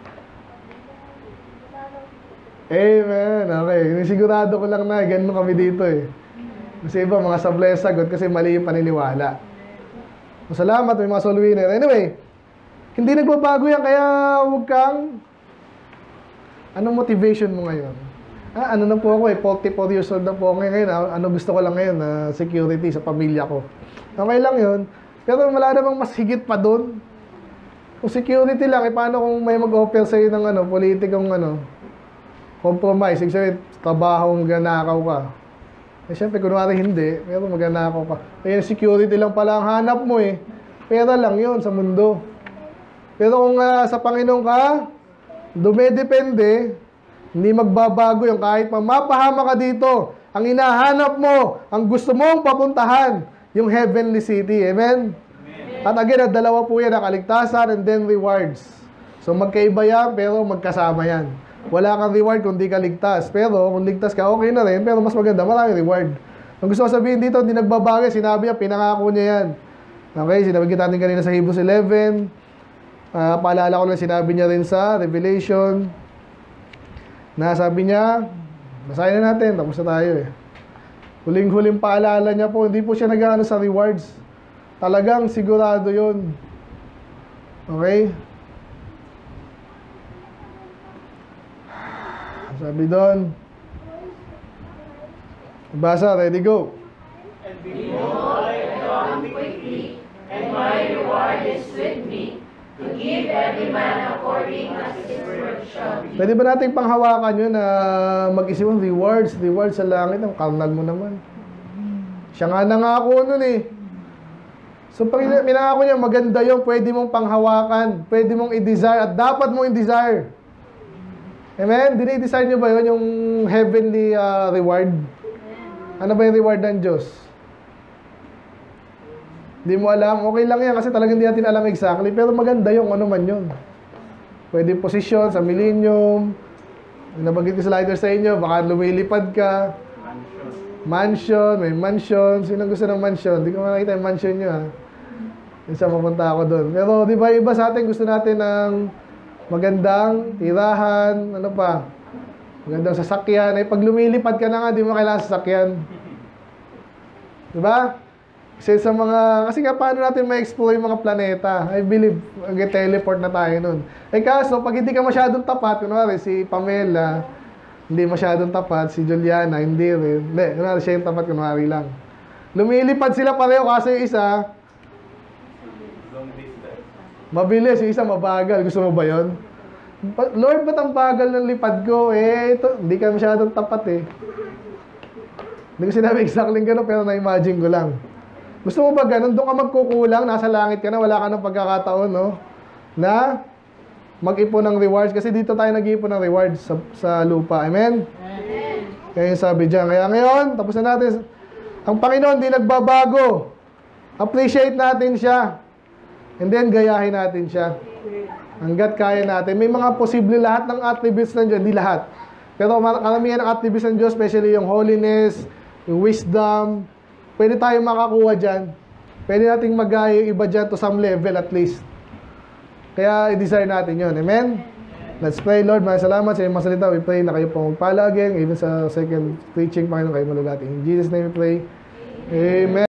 [SPEAKER 2] Amen. Okay. Sigurado ko lang na ganun kami dito eh. Kasi iba, mga sablay sagot kasi mali yung paniniwala. Salamat, may mga soul winner. Anyway, hindi nagbabago yan, kaya huwag kang... Anong motivation mo ngayon? Ano na po ako eh, 44 years old na po ako ngayon. Ano gusto ko lang ngayon? Security sa pamilya ko. Okay lang yun. Pero wala namang mas higit pa doon. Kung security lang, paano kung may mag-offer sa'yo ng politikong compromise? Ibig sabihin, trabaho, magnanakaw ka. Eh, syempre, kunwari hindi, pero magnanakaw ka. Kaya security lang pala ang hanap mo eh. Pera lang yun sa mundo. Pero kung sa Panginoon ka, dumedepende, hindi magbabago yung kahit mapahama ka dito. Ang hinahanap mo, ang gusto mong papuntahan, yung heavenly city. Amen? At again, dalawa po yan, kaligtasan and then rewards. So magkaiba yan, pero magkasama yan. Wala kang reward kung di ka ligtas. Pero kung ligtas ka, okay na rin. Pero mas maganda, marami reward. Ang gusto ko sabihin dito, hindi nagbabago. Sinabi niya, pinangako niya yan. Okay, sinabi natin kanina sa Hebrews 11. Paalala ko lang sinabi niya rin sa Revelation. Na sabi niya, basahin na natin, tapos na tayo eh. Huling-huling paalala niya po, hindi po siya nag-ano sa rewards. Talagang sigurado yun. Okay? Sabi doon, basa, ready, go.
[SPEAKER 1] And behold, I come quickly, and my reward is with me, to give every man according as his work shall be.
[SPEAKER 2] Pwede ba nating panghawakan yun na mag-isip ng rewards sa langit, ang karnal mo naman. Siya nga nangako nun eh. So pag minangako niya, maganda yun, pwede mong panghawakan, pwede mong i-desire, at dapat mong i-desire. Amen? Dini-desire niyo ba yun, yung heavenly reward? Ano ba yung reward ng Diyos? Hindi mo alam, okay lang yan kasi talagang hindi natin alam exactly, pero maganda yung ano man yun. Pwede posisyon sa millennium, nabanggit ko sa lighter sa inyo, baka lumilipad ka, mansion, may mansion, sino gusto ng mansion? Hindi ko makakita yung mansion nyo ha. Isa mapunta ako doon. Pero di ba iba sa atin, gusto natin ng magandang tirahan, ano pa, magandang sasakyan. Ay pag lumilipad ka na nga, di mo kailangan sasakyan. Di ba? Kasi nga paano natin ma-explore yung mga planeta? I believe, mag-teleport na tayo nun. Eh kaso, pag hindi ka masyadong tapat, kunwari si Pamela, hindi masyadong tapat, si Juliana, hindi rin. Hindi, kunwari siya yung tapat, kunwari lang. Lumilipad sila pareho kasi yung isa, mabilis, yung isa mabagal. Gusto mo ba yun? Lord, ba't ang bagal ng lipad ko? Eh, ito, hindi ka masyadong tapat eh. Hindi ko sinabi exactly gano'n, pero na-imagine ko lang. Gusto mo ba ganun? Doon ka magkukulang, nasa langit ka na, wala ka ng pagkakataon, no? Na mag-ipon ng rewards. Kasi dito tayo nag-iipon ng rewards sa lupa. Amen? Amen. Kaya yung sabi dyan. Kaya ngayon, tapos na natin. Ang Panginoon, di nagbabago. Appreciate natin siya. And then, gayahin natin siya. Hanggat kaya natin. May mga posible lahat ng attributes ng Diyos. Hindi lahat. Pero karamihan ng attributes ng Diyos, especially yung holiness, yung wisdom, pwede tayong makakuha dyan. Pwede nating magaya yung iba dyan to some level at least. Kaya i-desire natin yun. Amen? Let's pray, Lord. Maraming salamat sa iyong mga salita. We pray na kayo pong magpala again. Even sa second preaching, Panginoon, kayo malulati. In Jesus' name we pray. Amen.